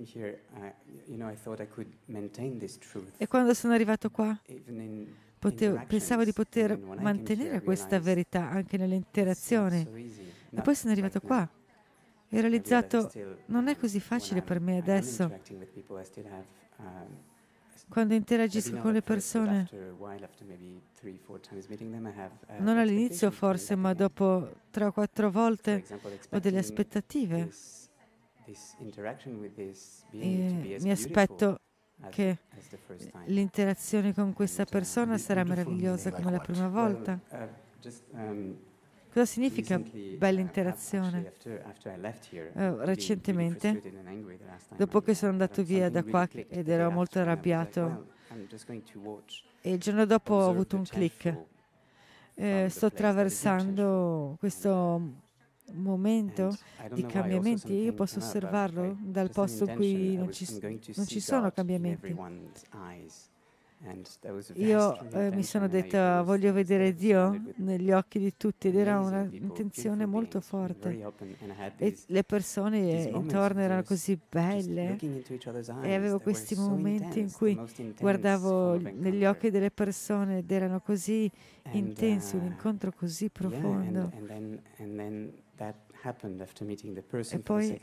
E quando sono arrivato qua, potevo, pensavo di poter mantenere questa verità anche nelle interazioni. E poi sono arrivato qua e ho realizzato non è così facile per me adesso. Quando interagisco con le persone, non all'inizio forse, ma dopo tre o quattro volte ho delle aspettative e mi aspetto che l'interazione con questa persona sarà meravigliosa come la prima volta. Cosa significa bella interazione? Uh, recentemente, dopo che sono andato via da qua ed ero molto arrabbiato, e il giorno dopo ho avuto un click. Eh, sto attraversando questo momento di cambiamenti e io posso osservarlo dal posto in cui non ci, non ci sono cambiamenti. Io eh, mi sono detta voglio vedere Dio negli occhi di tutti ed era un'intenzione molto forte e le persone intorno erano così belle e avevo questi momenti in cui guardavo negli occhi delle persone ed erano così intensi, un incontro così profondo. E poi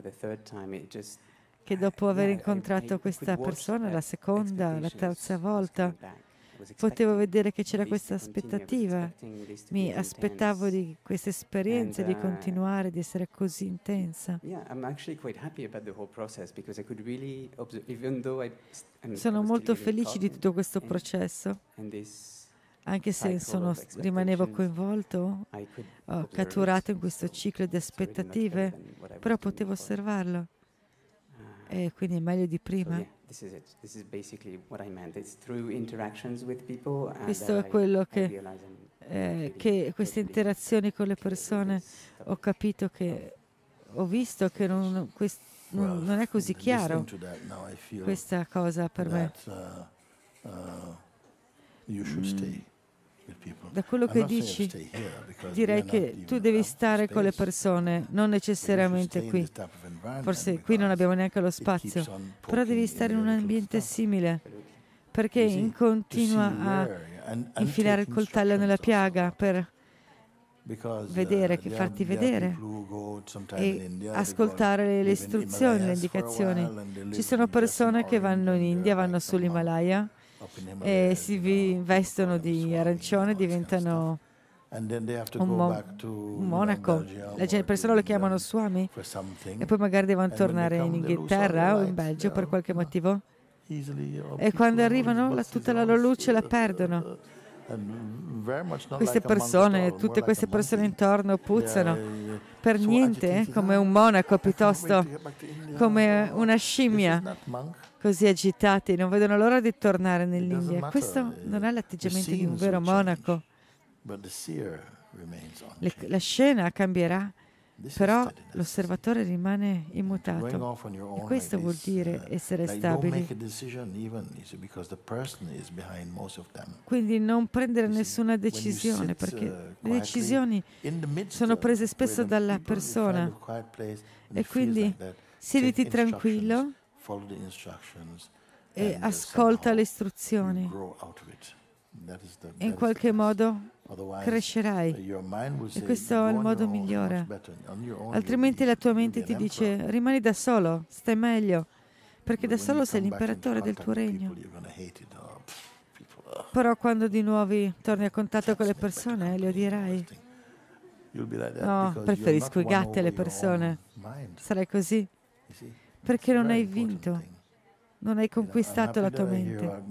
che dopo aver incontrato questa persona la seconda, la terza volta, potevo vedere che c'era questa aspettativa. Mi aspettavo di questa esperienza, di continuare, di essere così intensa. Sono molto felice di tutto questo processo. Anche se sono, rimanevo coinvolto, ho catturato in questo ciclo di aspettative, però potevo osservarlo. E quindi è meglio di prima. Questo è quello che, eh, che queste interazioni con le persone ho capito che ho visto che non, quest, non, non è così chiaro questa cosa per me. Mm. Da quello che dici, direi che tu devi stare con le persone, non necessariamente qui. Forse qui non abbiamo neanche lo spazio, però devi stare in un ambiente simile, perché continua a infilare il coltello nella piaga per vedere, che farti vedere e ascoltare le istruzioni, le indicazioni. Ci sono persone che vanno in India, vanno sull'Himalaya e si vestono di arancione, diventano un, mo- un monaco. Le persone lo chiamano Swami e poi magari devono tornare in Inghilterra o in Belgio per qualche motivo e quando arrivano la, tutta la loro luce la perdono. Queste persone, tutte queste persone intorno puzzano per niente come un monaco, piuttosto come una scimmia, così agitati, non vedono l'ora di tornare nell'India. Questo non è l'atteggiamento di un vero monaco. Le, la scena cambierà, però l'osservatore rimane immutato. E questo vuol dire essere stabili. Quindi non prendere nessuna decisione, perché le decisioni sono prese spesso dalla persona. E quindi siediti tranquillo e ascolta le istruzioni. E in qualche modo crescerai. E questo è il modo migliore. Altrimenti la tua mente ti dice rimani da solo, stai meglio, perché da solo sei l'imperatore del tuo regno. Però quando di nuovo torni a contatto con le persone, le odierai. No, preferisco i gatti alle persone. Sarai così perché non hai vinto, non hai conquistato la tua mente.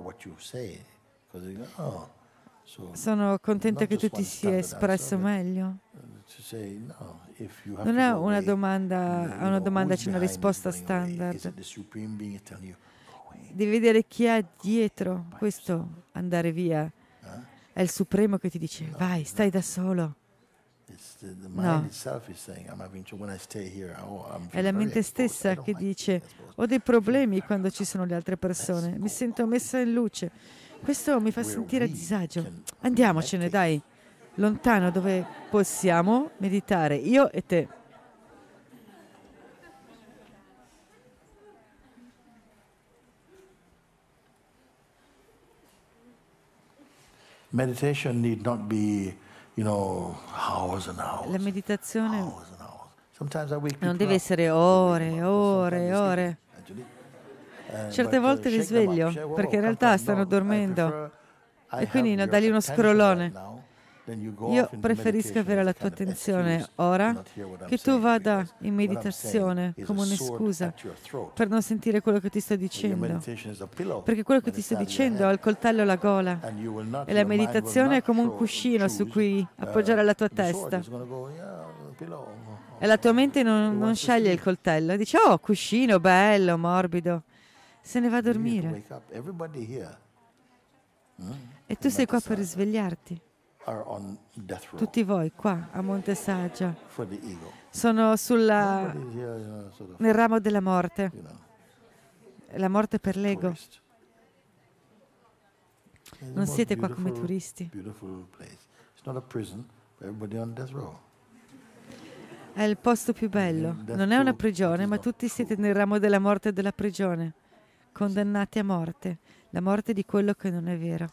Sono contenta che tu ti sia espresso meglio. Non è una domanda, a una domanda c'è una risposta standard. Devi vedere chi è dietro questo andare via. È il Supremo che ti dice vai, stai da solo. No, è la mente stessa che dice ho dei problemi quando ci sono le altre persone, mi sento messa in luce, questo mi fa sentire a disagio, andiamocene dai, lontano dove possiamo meditare, io e te. Meditation need not be, you know, hours and hours. La meditazione hours and hours. Sometimes I wake non deve essere ore, ore, ore. Certe volte li sveglio perché in realtà stanno dormendo e quindi non dagli uno scrollone. Io preferisco avere la tua attenzione ora che tu vada in meditazione come un'escusa per non sentire quello che ti sto dicendo, perché quello che ti sto dicendo ha il coltello alla gola e la meditazione è come un cuscino su cui appoggiare la tua testa e la tua mente non, non sceglie il coltello, dice oh cuscino bello, morbido, se ne va a dormire e tu sei qua per risvegliarti. Tutti voi qua a Monte Saggia sono sulla, nel ramo della morte, la morte per l'ego. Non siete qua come turisti. È il posto più bello, non è una prigione, ma tutti siete nel ramo della morte e della prigione, condannati a morte, la morte di quello che non è vero.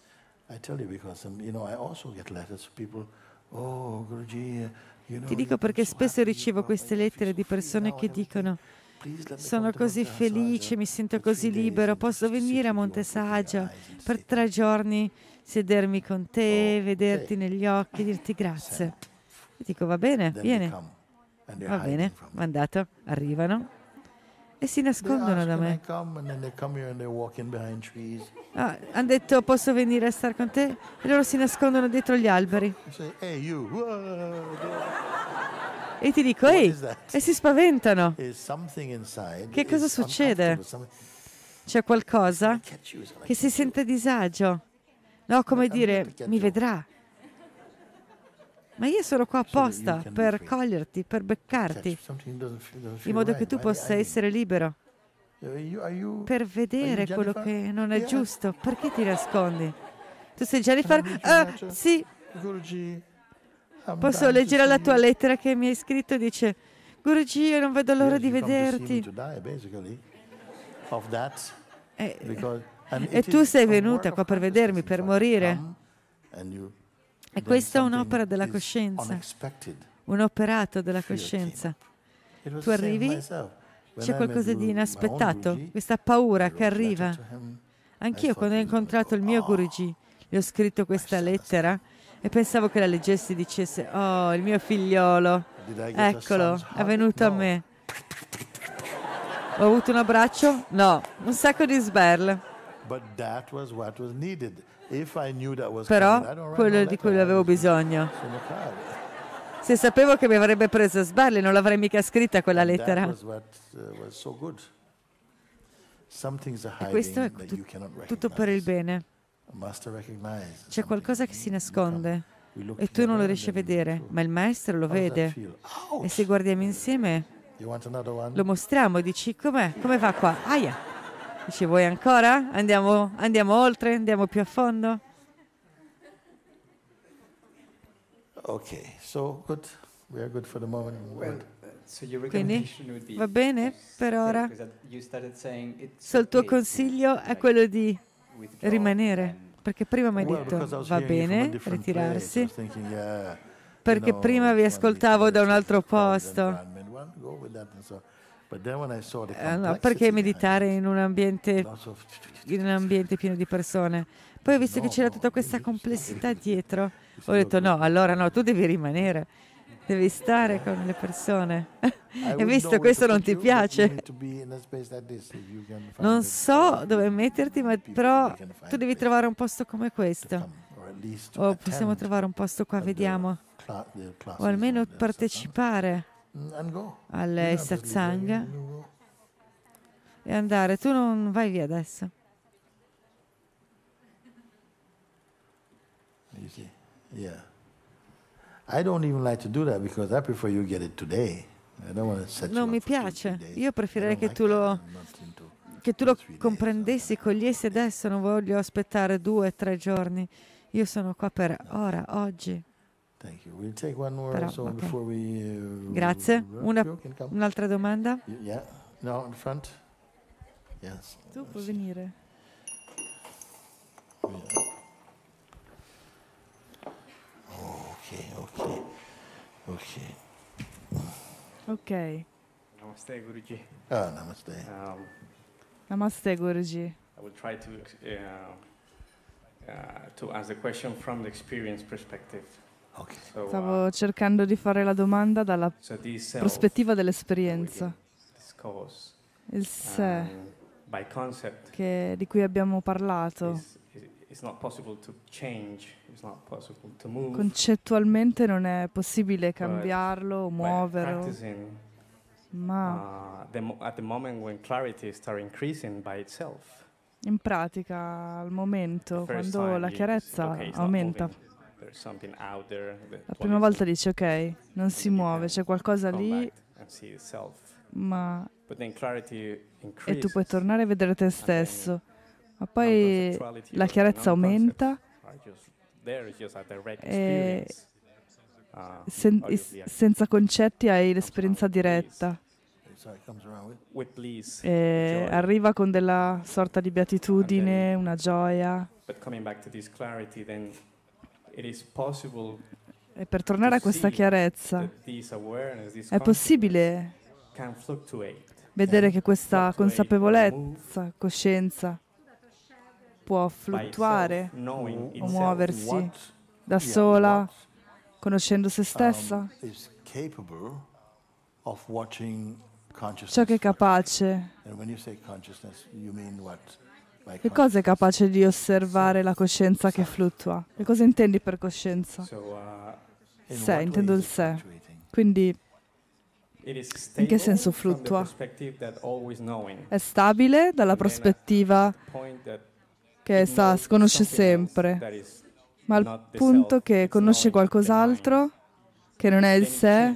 Ti dico perché spesso ricevo queste lettere di persone che dicono sono così felice, mi sento così libero, posso venire a Monte Saggia per tre giorni, sedermi con te, vederti negli occhi, dirti grazie. Io dico va bene, vieni, va bene, mandato, arrivano e si nascondono da me. Ah, hanno detto posso venire a stare con te e loro si nascondono dietro gli alberi. E ti dico ehi, e si spaventano. Che cosa succede? C'è qualcosa che si sente a disagio. No, come dire, mi vedrà. Ma io sono qua apposta per coglierti, per beccarti, in modo che tu possa essere libero, per vedere quello che non è giusto. Perché ti nascondi? Tu sei Jennifer? Ah, sì. Posso leggere la tua lettera che mi hai scritto? Dice, Guruji, io non vedo l'ora di vederti. E, e tu sei venuta qua per vedermi, per morire. E questa è un'opera della coscienza, un operato della coscienza. Tu arrivi, c'è qualcosa di inaspettato, questa paura che arriva. Anch'io quando ho incontrato il mio Guruji, gli ho scritto questa lettera e pensavo che la leggessi e dicesse, oh, il mio figliolo, eccolo, è venuto a me. Ho avuto un abbraccio? No, un sacco di sberle. Però quello di cui avevo bisogno. Se sapevo che mi avrebbe preso a sberle non l'avrei mica scritta quella lettera. E questo è tu- tutto per il bene. C'è qualcosa che si nasconde e tu non lo riesci a vedere, ma il maestro lo vede. E se guardiamo insieme lo mostriamo e dici com'è? Come va qua? Aia! Dici vuoi ancora? Andiamo, andiamo oltre? Andiamo più a fondo? Okay, so good. We are good for the moment. Well, Quindi va bene per ora? So, il tuo consiglio è quello di rimanere, perché prima mi hai detto va bene ritirarsi, perché prima vi ascoltavo da un altro posto. Eh, no, perché meditare in un ambiente in un ambiente pieno di persone? Poi ho visto che c'era tutta questa complessità dietro, ho detto no, allora no, tu devi rimanere, devi stare con le persone. E visto questo non ti piace, non so dove metterti, ma però tu devi trovare un posto come questo, o possiamo trovare un posto qua, vediamo, o almeno partecipare alle satsanga e andare. Tu non vai via adesso. You see, yeah. I don't even like to do that because I prefer you get it today. I don't want to set you Non up mi for two, piace. three days. Io preferirei I che don't tu like lo that. I'm not into che tu lo two, three days, comprendessi, cogliessi adesso. Non voglio aspettare due o tre giorni. Io sono qua per ora, oggi. Thank you. We'll take one more Però, also okay. before we. Uh, Grazie. Una, you can come. un'altra domanda? Yeah. No, in front. Yes. Tu puoi venire. Yeah. Okay, okay, okay. Ok. Namaste, Guruji. Ah, namaste. Um, Namaste, Guruji. I will try to uh, uh, to answer the question from the experience perspective. Okay. So, Stavo uh, cercando di fare la domanda dalla so this self, prospettiva dell'esperienza. this cause, Il sé um, by concept, che- di cui abbiamo parlato. is, is, it's not possible to change. It's not possible to move. Concettualmente non è possibile cambiarlo o By muoverlo, practicing, ma uh, the, mo- at the moment when clarity starts increasing by itself, in pratica al momento, the first quando time la you- chiarezza okay, it's not aumenta, moving. There's something out there that la what prima is volta it? dici ok, non si muove, c'è qualcosa Come lì, back and see itself. ma But then clarity e increases. tu puoi tornare a vedere te stesso. Ma poi Non-conceptuality la or chiarezza non-concept aumenta are just there, it's just a direct e experience. Uh, sen- obviously, is- senza concetti hai l'esperienza diretta So it comes around with. with bliss, e joy. arriva con della sorta di beatitudine, una gioia. But coming back to this clarity, then it is possible E per tornare a questa chiarezza that this awareness, this è possibile can fluctuate. vedere che questa Fluctuate, consapevolezza, coscienza, può by fluttuare itself, knowing o itself. muoversi What, da yeah, sola, what, conoscendo se stessa. um, is capable of watching consciousness. Ciò che è capace, And when you say consciousness, you mean what? By che cosa è consciousness? capace di osservare la coscienza che fluttua? Che cosa intendi per coscienza? So, uh, In sé, what intendo way il is it sé. fluctuating? Quindi it is in che stable senso from the fluttua? perspective that always knowing, È stabile dalla prospettiva point that che sa, conosce sempre, ma al punto che conosce qualcos'altro che non è il sé,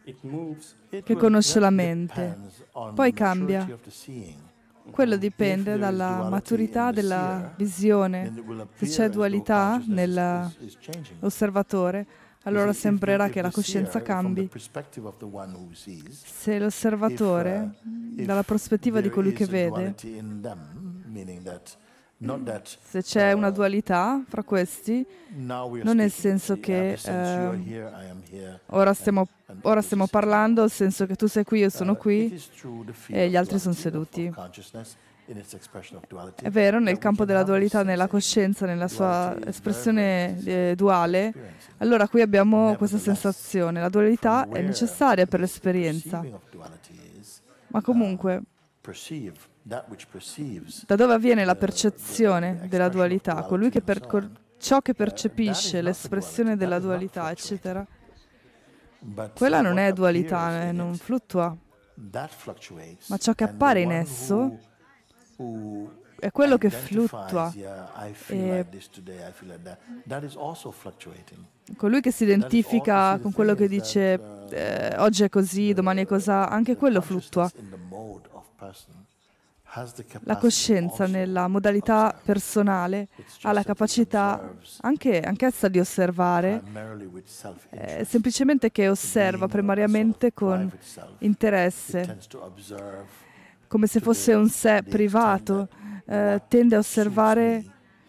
It che will- conosce la that mente. depends on Poi the cambia. maturity of the seeing. Quello If dipende there is dalla duality maturità in the della seer, visione. then it will Se appear c'è as though dualità consciousness is- is changing. nell'osservatore, allora You see, if the- sembrerà if che la the coscienza seer, from the cambi. perspective of the one who sees, Se l'osservatore, if dalla prospettiva di there colui is che a vede, duality in them, meaning that not that se c'è uh, una dualità fra questi, now we are non nel speaking, senso yeah, che the sense you are eh, here, I am here, ora stiamo, and ora this stiamo is- parlando, nel senso che tu sei qui, io sono Uh, it qui, is true the field e of gli altri sono duality, of- of seduti. consciousness in its expression of duality, È vero, that nel we campo can della have this dualità, nella sensation. coscienza, nella sua Duality is very, espressione very eh, duale, experiencing. allora qui abbiamo questa Nevertheless, sensazione. La dualità From è where necessaria per the l'esperienza, perceiving of duality is, ma comunque perceive, that which perceives da dove avviene la the- percezione the della expression of dualità? Colui che duality per, and so on, col- ciò che uh, that is percepisce not l'espressione duality, della that is not dualità, fluctuating. eccetera, But quella non what è dualità, appears eh, in non it, fluttua. that fluctuates, Ma ciò che and the appare in one esso who- who è quello che identifies, fluttua. yeah, I feel E- like this today, I feel like that. That is also fluctuating. Colui che si identifica con quello che dice eh, oggi è così, domani è cosà, anche quello fluttua. Consciousness in the mode of person La coscienza nella modalità personale ha la capacità anche anch'essa di osservare, eh, semplicemente che osserva primariamente con interesse, come se fosse un sé privato, eh, tende a osservare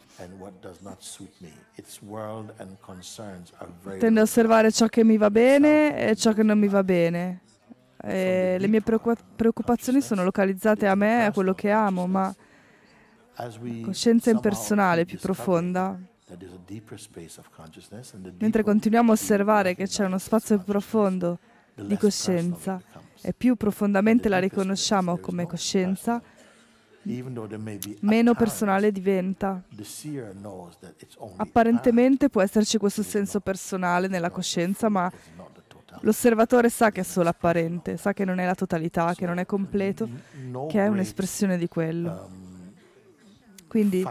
tende a osservare ciò che mi va bene e ciò che non mi va bene. E le mie preoccupazioni sono localizzate a me e a quello che amo, ma coscienza impersonale più profonda, mentre continuiamo a osservare che c'è uno spazio più profondo di coscienza e più profondamente la riconosciamo come coscienza, meno personale diventa. Apparentemente può esserci questo senso personale nella coscienza, ma l'osservatore sa che è solo apparente, sa che non è la totalità, che non è completo, che è un'espressione di quello. Quindi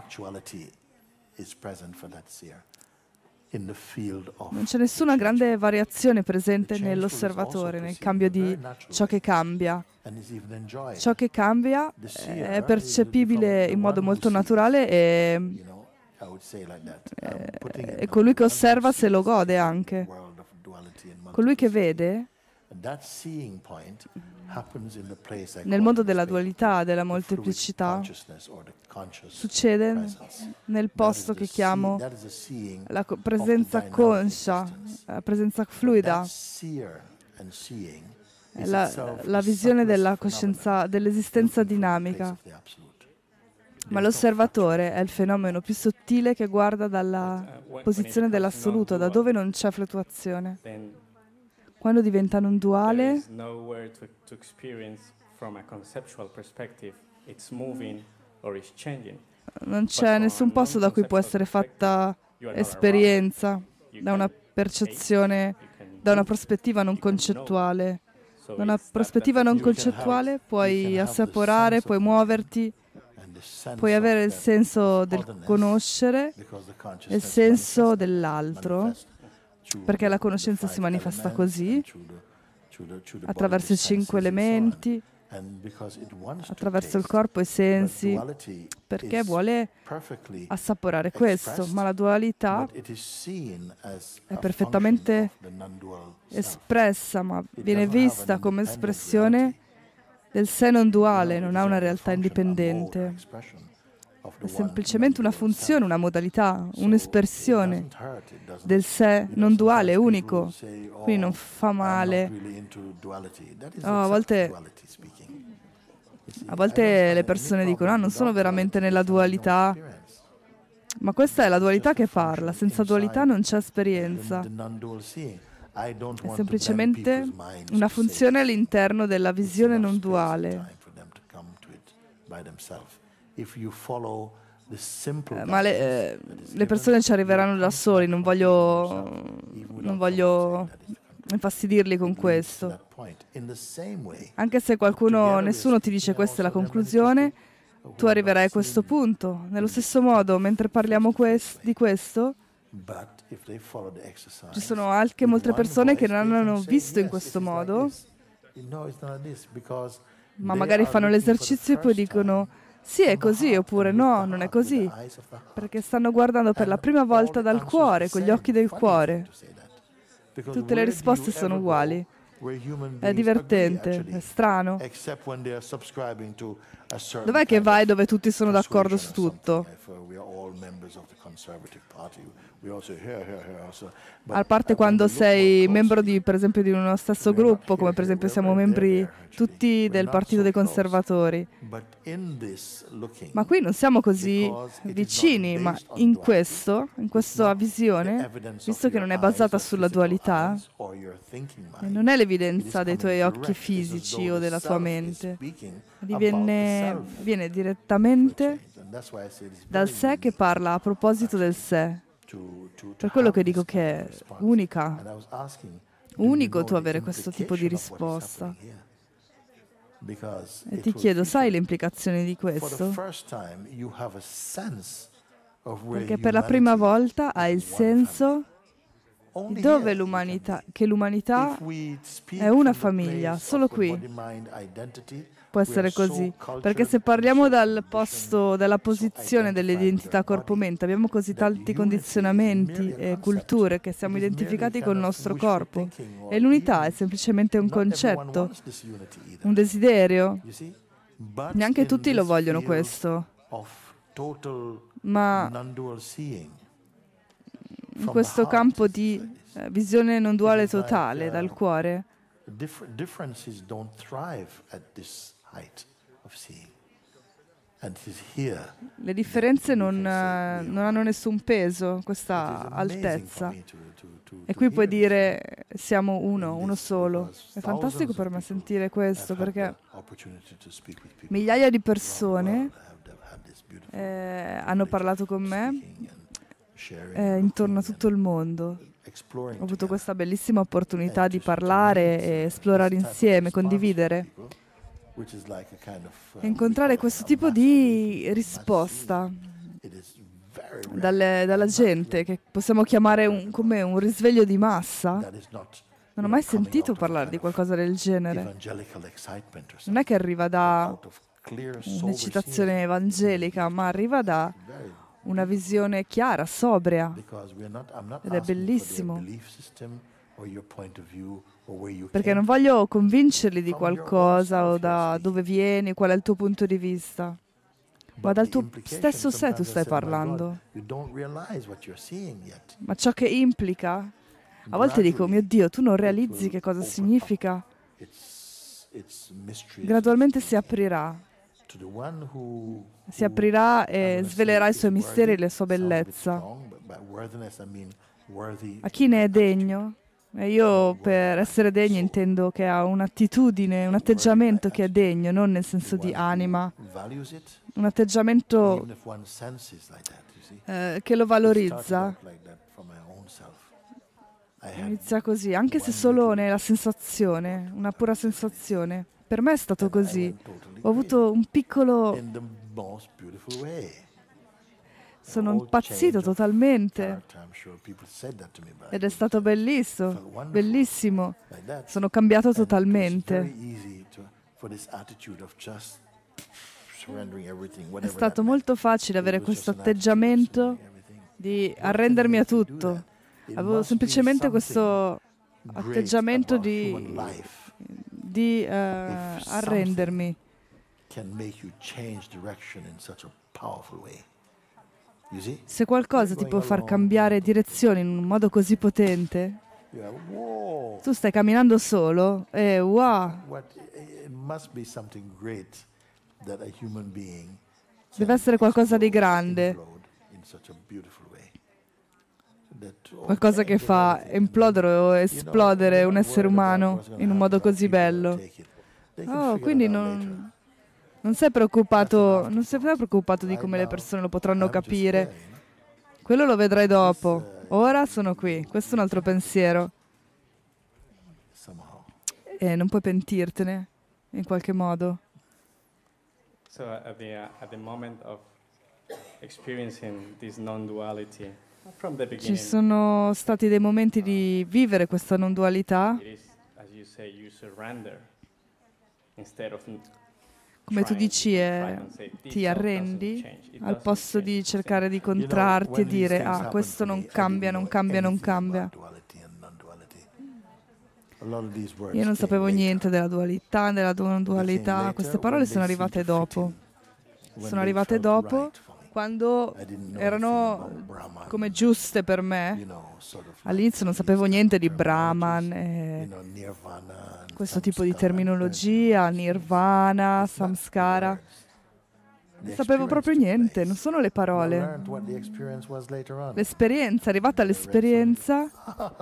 non c'è nessuna grande variazione presente nell'osservatore, nel cambio di ciò che cambia. Ciò che cambia è percepibile in modo molto naturale e, e colui che osserva se lo gode anche. Colui che vede, nel mondo della dualità, della molteplicità, succede nel posto che chiamo la presenza conscia, la presenza fluida, la, la visione della coscienza, dell'esistenza dinamica. Ma l'osservatore è il fenomeno più sottile che guarda dalla posizione dell'assoluto, da dove non c'è fluttuazione. Quando diventa non duale, non c'è nessun posto da cui può essere fatta esperienza, da una percezione, da una prospettiva non concettuale. Da una prospettiva non concettuale puoi assaporare, puoi muoverti, puoi avere il senso del conoscere e il senso dell'altro, perché la conoscenza si manifesta così, attraverso i cinque elementi, attraverso il corpo e i sensi, perché vuole assaporare questo, ma la dualità è perfettamente espressa, ma viene vista come espressione del sé non duale, non ha una realtà indipendente. È semplicemente una funzione, una modalità, un'espressione del sé non duale, unico. Quindi non fa male. No, a volte, a volte le persone dicono: ah, non sono veramente nella dualità. Ma questa è la dualità che parla. Senza dualità non c'è esperienza. È semplicemente una funzione all'interno della visione non duale. Eh, ma le, eh, le persone ci arriveranno da soli, non voglio, non voglio infastidirli con questo. Anche se qualcuno, nessuno ti dice questa è la conclusione, tu arriverai a questo punto. Nello stesso modo, mentre parliamo quest- di questo, ci sono anche molte persone che non hanno visto in questo modo, ma magari fanno l'esercizio e poi dicono sì, è così, oppure no, non è così, perché stanno guardando per la prima volta dal cuore, con gli occhi del cuore. Tutte le risposte sono uguali. È divertente, è strano. Dov'è che vai dove tutti sono d'accordo su tutto? A parte quando sei membro di, per esempio, di uno stesso gruppo, come per esempio siamo membri tutti del Partito dei Conservatori. Ma qui non siamo così vicini, ma in questo, in questa visione, visto che non è basata sulla dualità, non è l'evidenza dei tuoi occhi fisici o della tua mente, viene, viene direttamente dal sé che parla a proposito del sé. Per quello che dico che è unica, unico tu avere questo tipo di risposta. E ti chiedo, sai le implicazioni di questo? Perché per la prima volta hai il senso di dove l'umanità, che l'umanità è una famiglia, solo qui. può essere così, perché se parliamo dal posto, dalla posizione dell'identità corpo-mente, abbiamo così tanti condizionamenti e culture che siamo identificati col nostro corpo, e l'unità è semplicemente un concetto, un desiderio. Neanche tutti lo vogliono questo, ma in questo campo di eh, visione non duale totale dal cuore, le differenze non, uh, non hanno nessun peso, questa altezza. E qui puoi dire siamo uno, uno solo. È fantastico per me sentire questo, perché migliaia di persone eh, hanno parlato con me eh, intorno a tutto il mondo. Ho avuto questa bellissima opportunità di parlare e esplorare insieme, condividere. E incontrare questo tipo di risposta dalle, dalla gente, che possiamo chiamare un, come un risveglio di massa. Non ho mai sentito parlare di qualcosa del genere. Non è che arriva da un'eccitazione evangelica, ma arriva da una visione chiara, sobria, ed è bellissimo. Perché non voglio convincerli di qualcosa o da dove vieni, qual è il tuo punto di vista, ma dal tuo stesso sé tu stai parlando. Ma ciò che implica, a volte dico, mio Dio, tu non realizzi che cosa significa. Gradualmente si aprirà, si aprirà e svelerà i suoi misteri e la sua bellezza. A chi ne è degno? E io per essere degno intendo che ha un'attitudine, un atteggiamento che è degno, non nel senso di anima, un atteggiamento eh, che lo valorizza. Inizia così, anche se solo nella sensazione, una pura sensazione. Per me è stato così. Ho avuto un piccolo... Sono impazzito totalmente ed è stato bellissimo, bellissimo. Sono cambiato totalmente. È stato molto facile avere questo atteggiamento di arrendermi a tutto. Avevo semplicemente questo atteggiamento di, di uh, arrendermi. Se qualcosa ti può far cambiare direzione in un modo così potente, tu stai camminando solo e wow, deve essere qualcosa di grande, qualcosa che fa implodere o esplodere un essere umano in un modo così bello. Oh, quindi non... Non sei preoccupato, non sei preoccupato di come le persone lo potranno capire. Quello lo vedrai dopo. Ora sono qui. Questo è un altro pensiero. E non puoi pentirtene, in qualche modo. So at the, uh, at the moment of experiencing this non-duality, from the beginning, ci sono stati dei momenti di vivere questa non dualità. It is, as you say, you surrender instead of come tu dici, eh, ti arrendi al posto di cercare di contrarti e dire ah, questo non cambia, non cambia, non cambia. Io non sapevo niente della dualità, della non dualità. Queste parole sono arrivate dopo. Sono arrivate dopo, quando erano come giuste per me. All'inizio non sapevo niente di Brahman, eh, questo tipo di terminologia, nirvana, samskara. Non sapevo proprio niente, non sono le parole. L'esperienza, è arrivata l'esperienza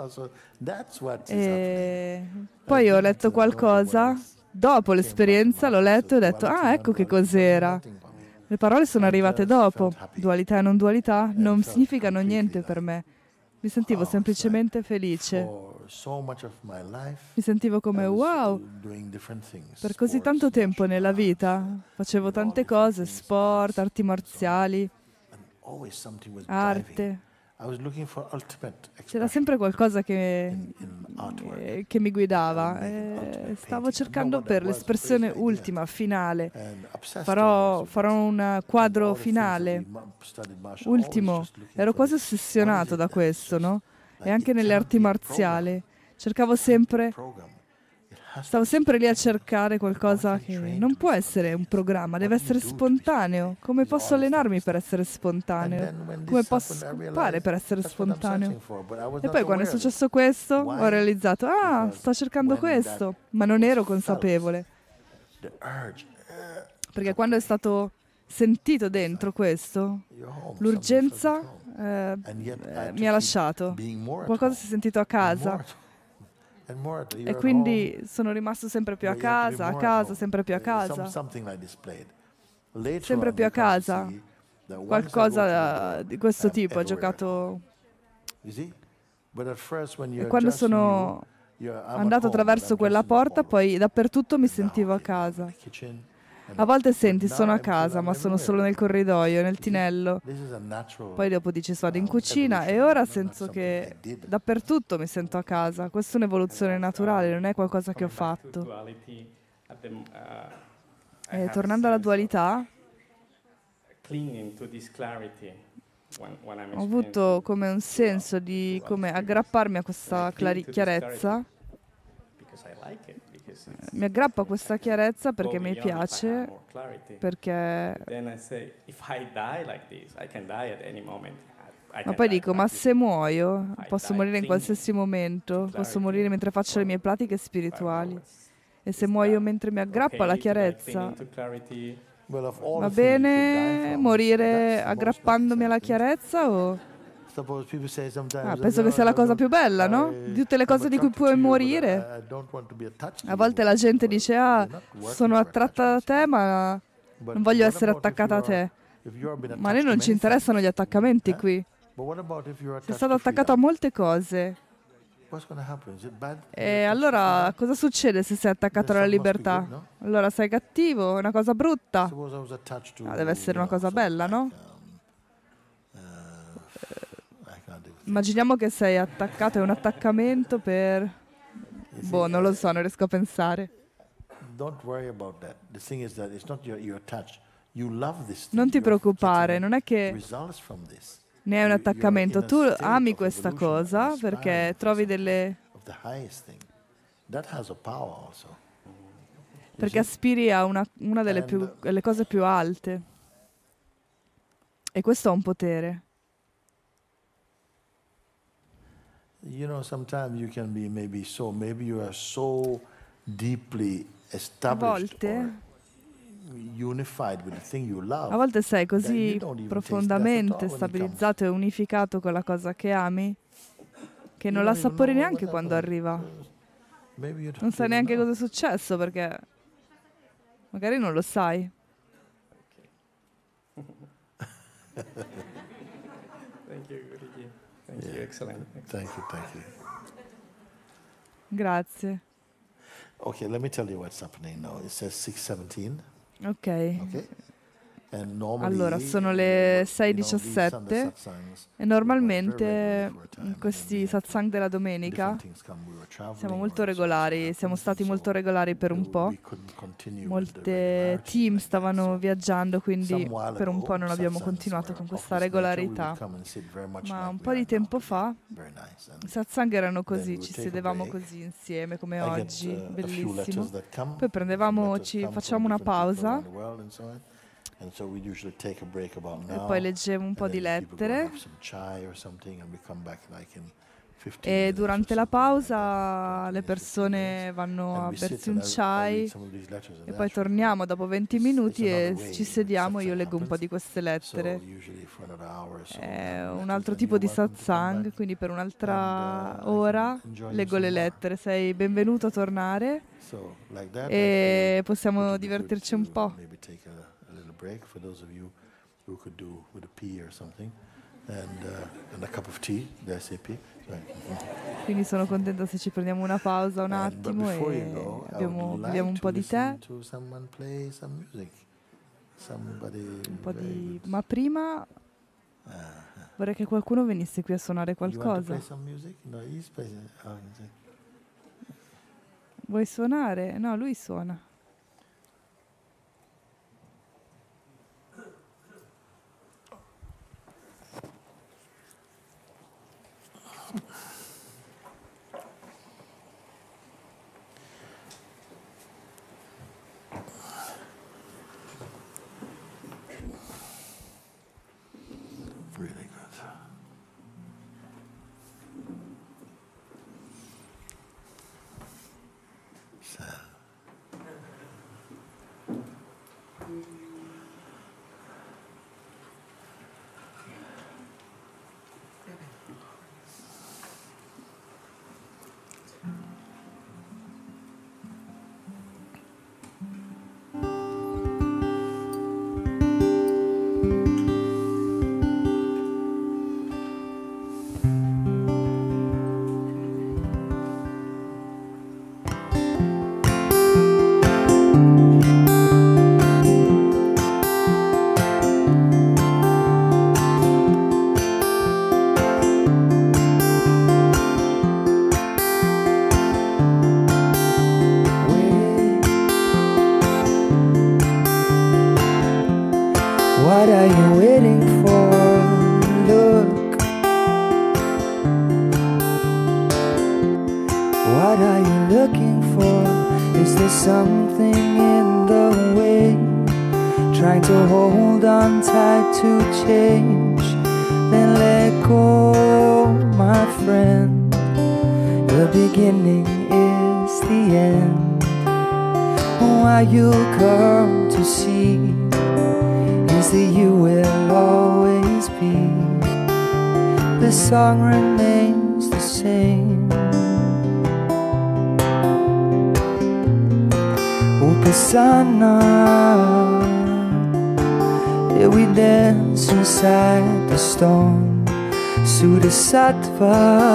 e poi ho letto qualcosa, dopo l'esperienza l'ho letto e ho detto ah, ecco che cos'era. Le parole sono arrivate dopo. Dualità e non dualità non significano niente per me. Mi sentivo semplicemente felice. Mi sentivo come wow, per così tanto tempo nella vita facevo tante cose, sport, arti marziali, arte. C'era sempre qualcosa che, eh, che mi guidava. Eh, stavo cercando per l'espressione ultima, finale. Farò, farò un quadro finale, ultimo. Ero quasi ossessionato da questo, no? E anche nelle arti marziali. Cercavo sempre... Stavo sempre lì a cercare qualcosa che non può essere un programma, deve essere spontaneo. Come posso allenarmi per essere spontaneo? Come posso scoppare per essere spontaneo? E poi quando è successo questo, ho realizzato, ah, sto cercando questo, ma non ero consapevole. Perché quando è stato sentito dentro questo, l'urgenza eh, eh, mi ha lasciato. Qualcosa si è sentito a casa. E quindi sono rimasto sempre più a casa, a casa, sempre più a casa. Sempre più a casa. Qualcosa di questo tipo ho giocato. E quando sono andato attraverso quella porta, poi dappertutto mi sentivo a casa. A volte senti, sono a casa, ma sono solo nel corridoio, nel tinello. Poi dopo dici, vado in cucina e ora sento che dappertutto mi sento a casa. Questa è un'evoluzione naturale, non è qualcosa che ho fatto. E tornando alla dualità, ho avuto come un senso di come aggrapparmi a questa clari- chiarezza. Mi aggrappo a questa chiarezza perché mi piace, perché... Ma poi dico, ma se muoio, posso morire in qualsiasi momento, posso morire mentre faccio le mie pratiche spirituali. E se muoio mentre mi aggrappo alla chiarezza, va bene morire aggrappandomi alla chiarezza o... Ah, penso che sia la cosa più bella, no? Di tutte le cose di cui puoi morire. A volte la gente dice, ah, sono attratta da te, ma non voglio essere attaccata a te. Ma a noi non ci interessano gli attaccamenti qui. Sei stato attaccato a molte cose. E allora cosa succede se sei attaccato alla libertà? Allora sei cattivo, è una cosa brutta. Ah, deve essere una cosa bella, no? Immaginiamo che sei attaccato, è un attaccamento per... Boh, non lo so, non riesco a pensare. Non ti preoccupare, non è che ne hai un attaccamento. Tu ami questa cosa perché trovi delle... Perché aspiri a una, una delle più, delle cose più alte. E questo ha un potere. You know, sometimes you can be maybe so, maybe you are so deeply established or unified with the thing you love. A volte sei così profondamente stabilizzato e unificato con la cosa che ami che non la sapori neanche quando arriva. Non sai neanche cosa è successo perché magari non lo sai. Thank you, Guruji. Thank you, excellent. Thank you, thank you. Grazie. Okay, let me tell you what's happening now. It says six seventeen. Ok. Okay. Allora, sono le sei e diciassette e normalmente in questi satsang della domenica siamo molto regolari, siamo stati molto regolari per un po'. Molte team stavano viaggiando, quindi per un po' non abbiamo continuato con questa regolarità. Ma un po' di tempo fa i satsang erano così, ci sedevamo così insieme come oggi, bellissimo. Poi prendevamo, ci facciamo una pausa. E poi leggevo un po' di lettere e durante la pausa le persone vanno a bersi un chai e poi torniamo dopo venti minuti e ci sediamo e io leggo un po' di queste lettere. È un altro tipo di satsang, quindi per un'altra ora leggo le lettere. Sei benvenuto a tornare e possiamo divertirci un po'. Break for those of you who could do with a pee or something and, uh, and a cup of tea, the S A P. Quindi sono contenta se ci prendiamo una pausa un attimo e you know, abbiamo, beviamo un po' di tè. Un po' di... Ma prima... Vorrei che qualcuno venisse qui a suonare qualcosa. No, oh, Vuoi suonare? No, lui suona. Really good. So. What are you waiting for? Look. What are you looking for? Is there something in the way? Trying to hold on tight to change, then let go, my friend. The beginning is the end. What you come to see is that you will always be. The song remains the same. Upasana, yeah, we dance inside the storm. Sudasattva,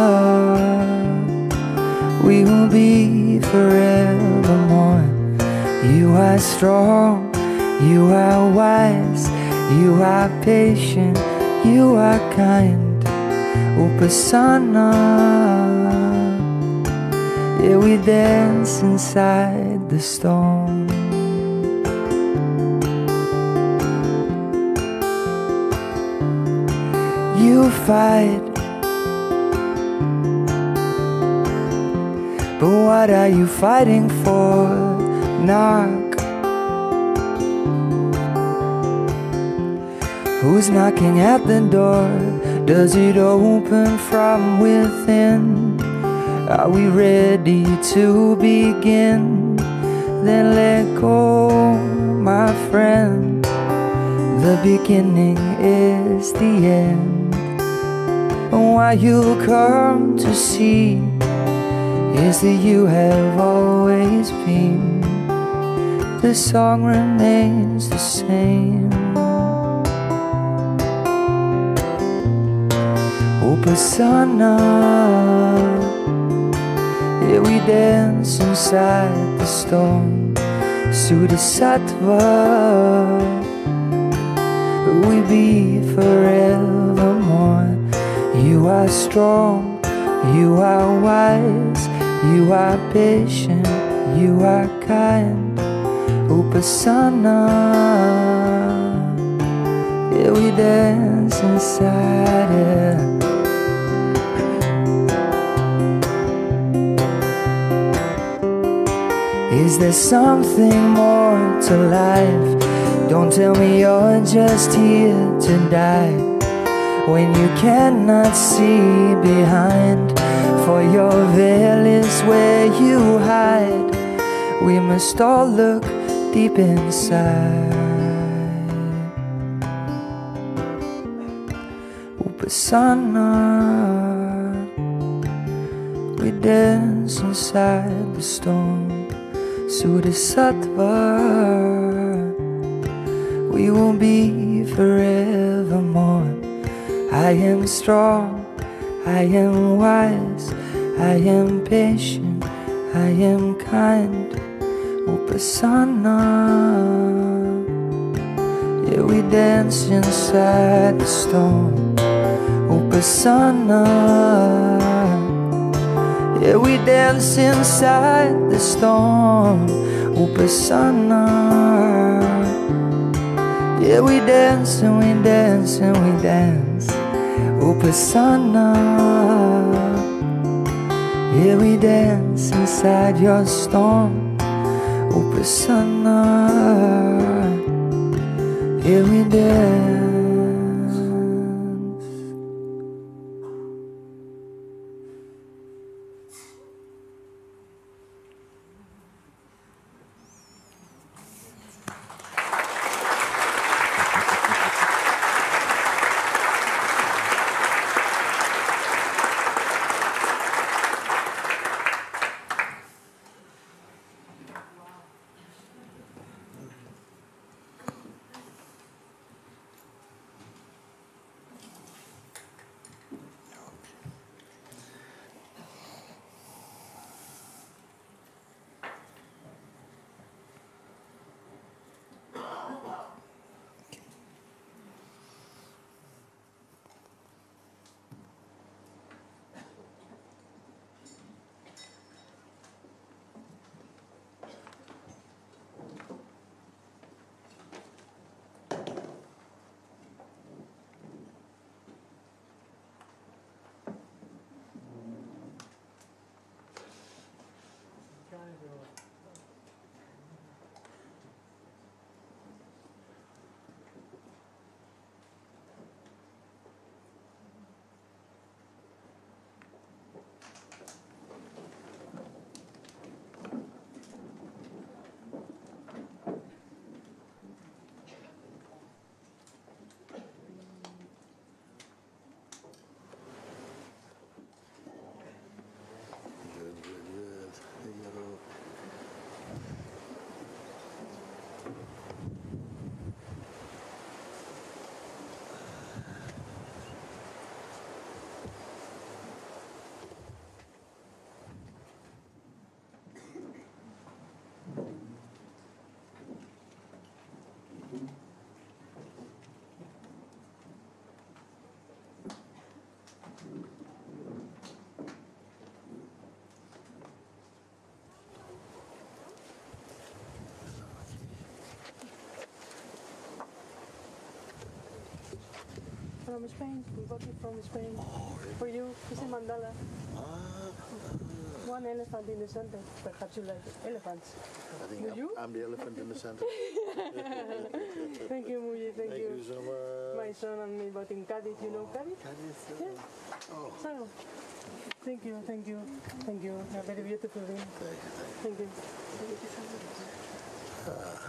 we will be forevermore. You are strong, you are wise, you are patient, you are kind. Upasana, yeah, we dance inside the storm. You fight, but what are you fighting for? Knock. Who's knocking at the door? Does it open from within? Are we ready to begin? Then let go, my friend. The beginning is the end. What you come to see is that you have always been. The song remains the same. Upasana, yeah, we dance inside the storm. Sudasattva, we be forevermore. You are strong, you are wise, you are patient, you are kind. Upasana, yeah, we dance inside it. Is there something more to life? Don't tell me you're just here to die, when you cannot see behind, for your veil is where you hide. We must all look deep inside. Upasana, we dance inside the storm. Sudasattva, we will be forevermore. I am strong, I am wise, I am patient, I am kind. Upasana, yeah, we dance inside the storm. Upasana. Yeah, we dance inside the storm. Upasana. Yeah, we dance and we dance and we dance. Upasana. Yeah, we dance inside your storm. Upasana. Yeah, we dance. From Spain, we got it from Spain. Oh, really? For you, it's a mandala. Ah. One elephant in the center. Perhaps you like elephants. I think I'm, you? I'm the elephant in the center. Thank you, Muyi. Thank, Thank you. you so much. My son and me, but in Cadiz, you know Cadiz? Cadiz. Yeah. Oh. So, thank you, thank you, thank you. A very beautiful day. Thank you. Thank you. Thank you so much. Ah.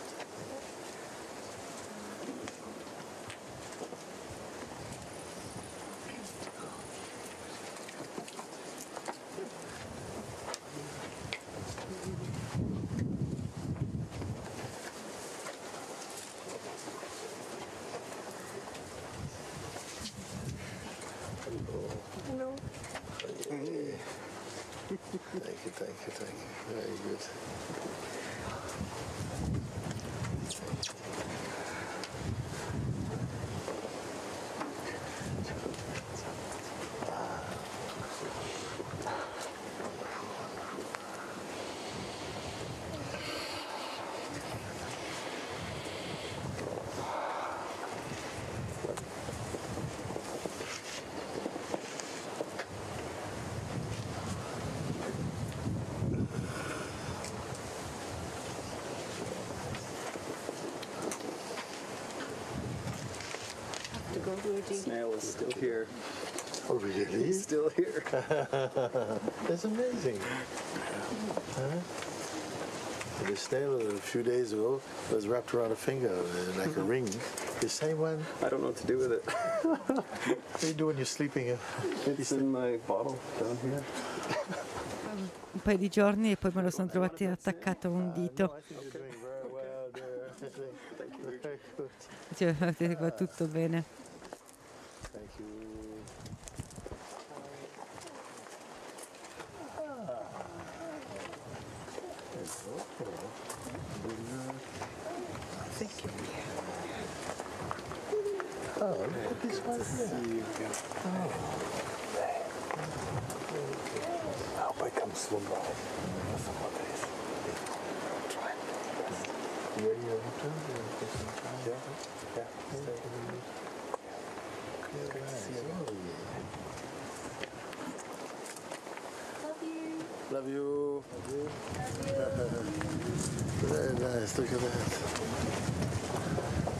Hello. Hey. Thank you, thank you, thank you. Very good. The snail is still here. Oh, really? He's still here. That's amazing. Huh? The snail a few days ago was wrapped around a finger uh, like a ring. The same one? I don't know what to do with it. What do you do when you're sleeping? It's in my bottle down here. Un paio di giorni e poi me lo sono trovato attaccato a un dito. Cioè, va tutto bene. Oh, look at this one here. Oh. I hope I come soon by. Some more days. Try. You are here return? Yeah. Yeah. Stay. Good to see you. Love you. Love you. Love you. Very nice. Look at that.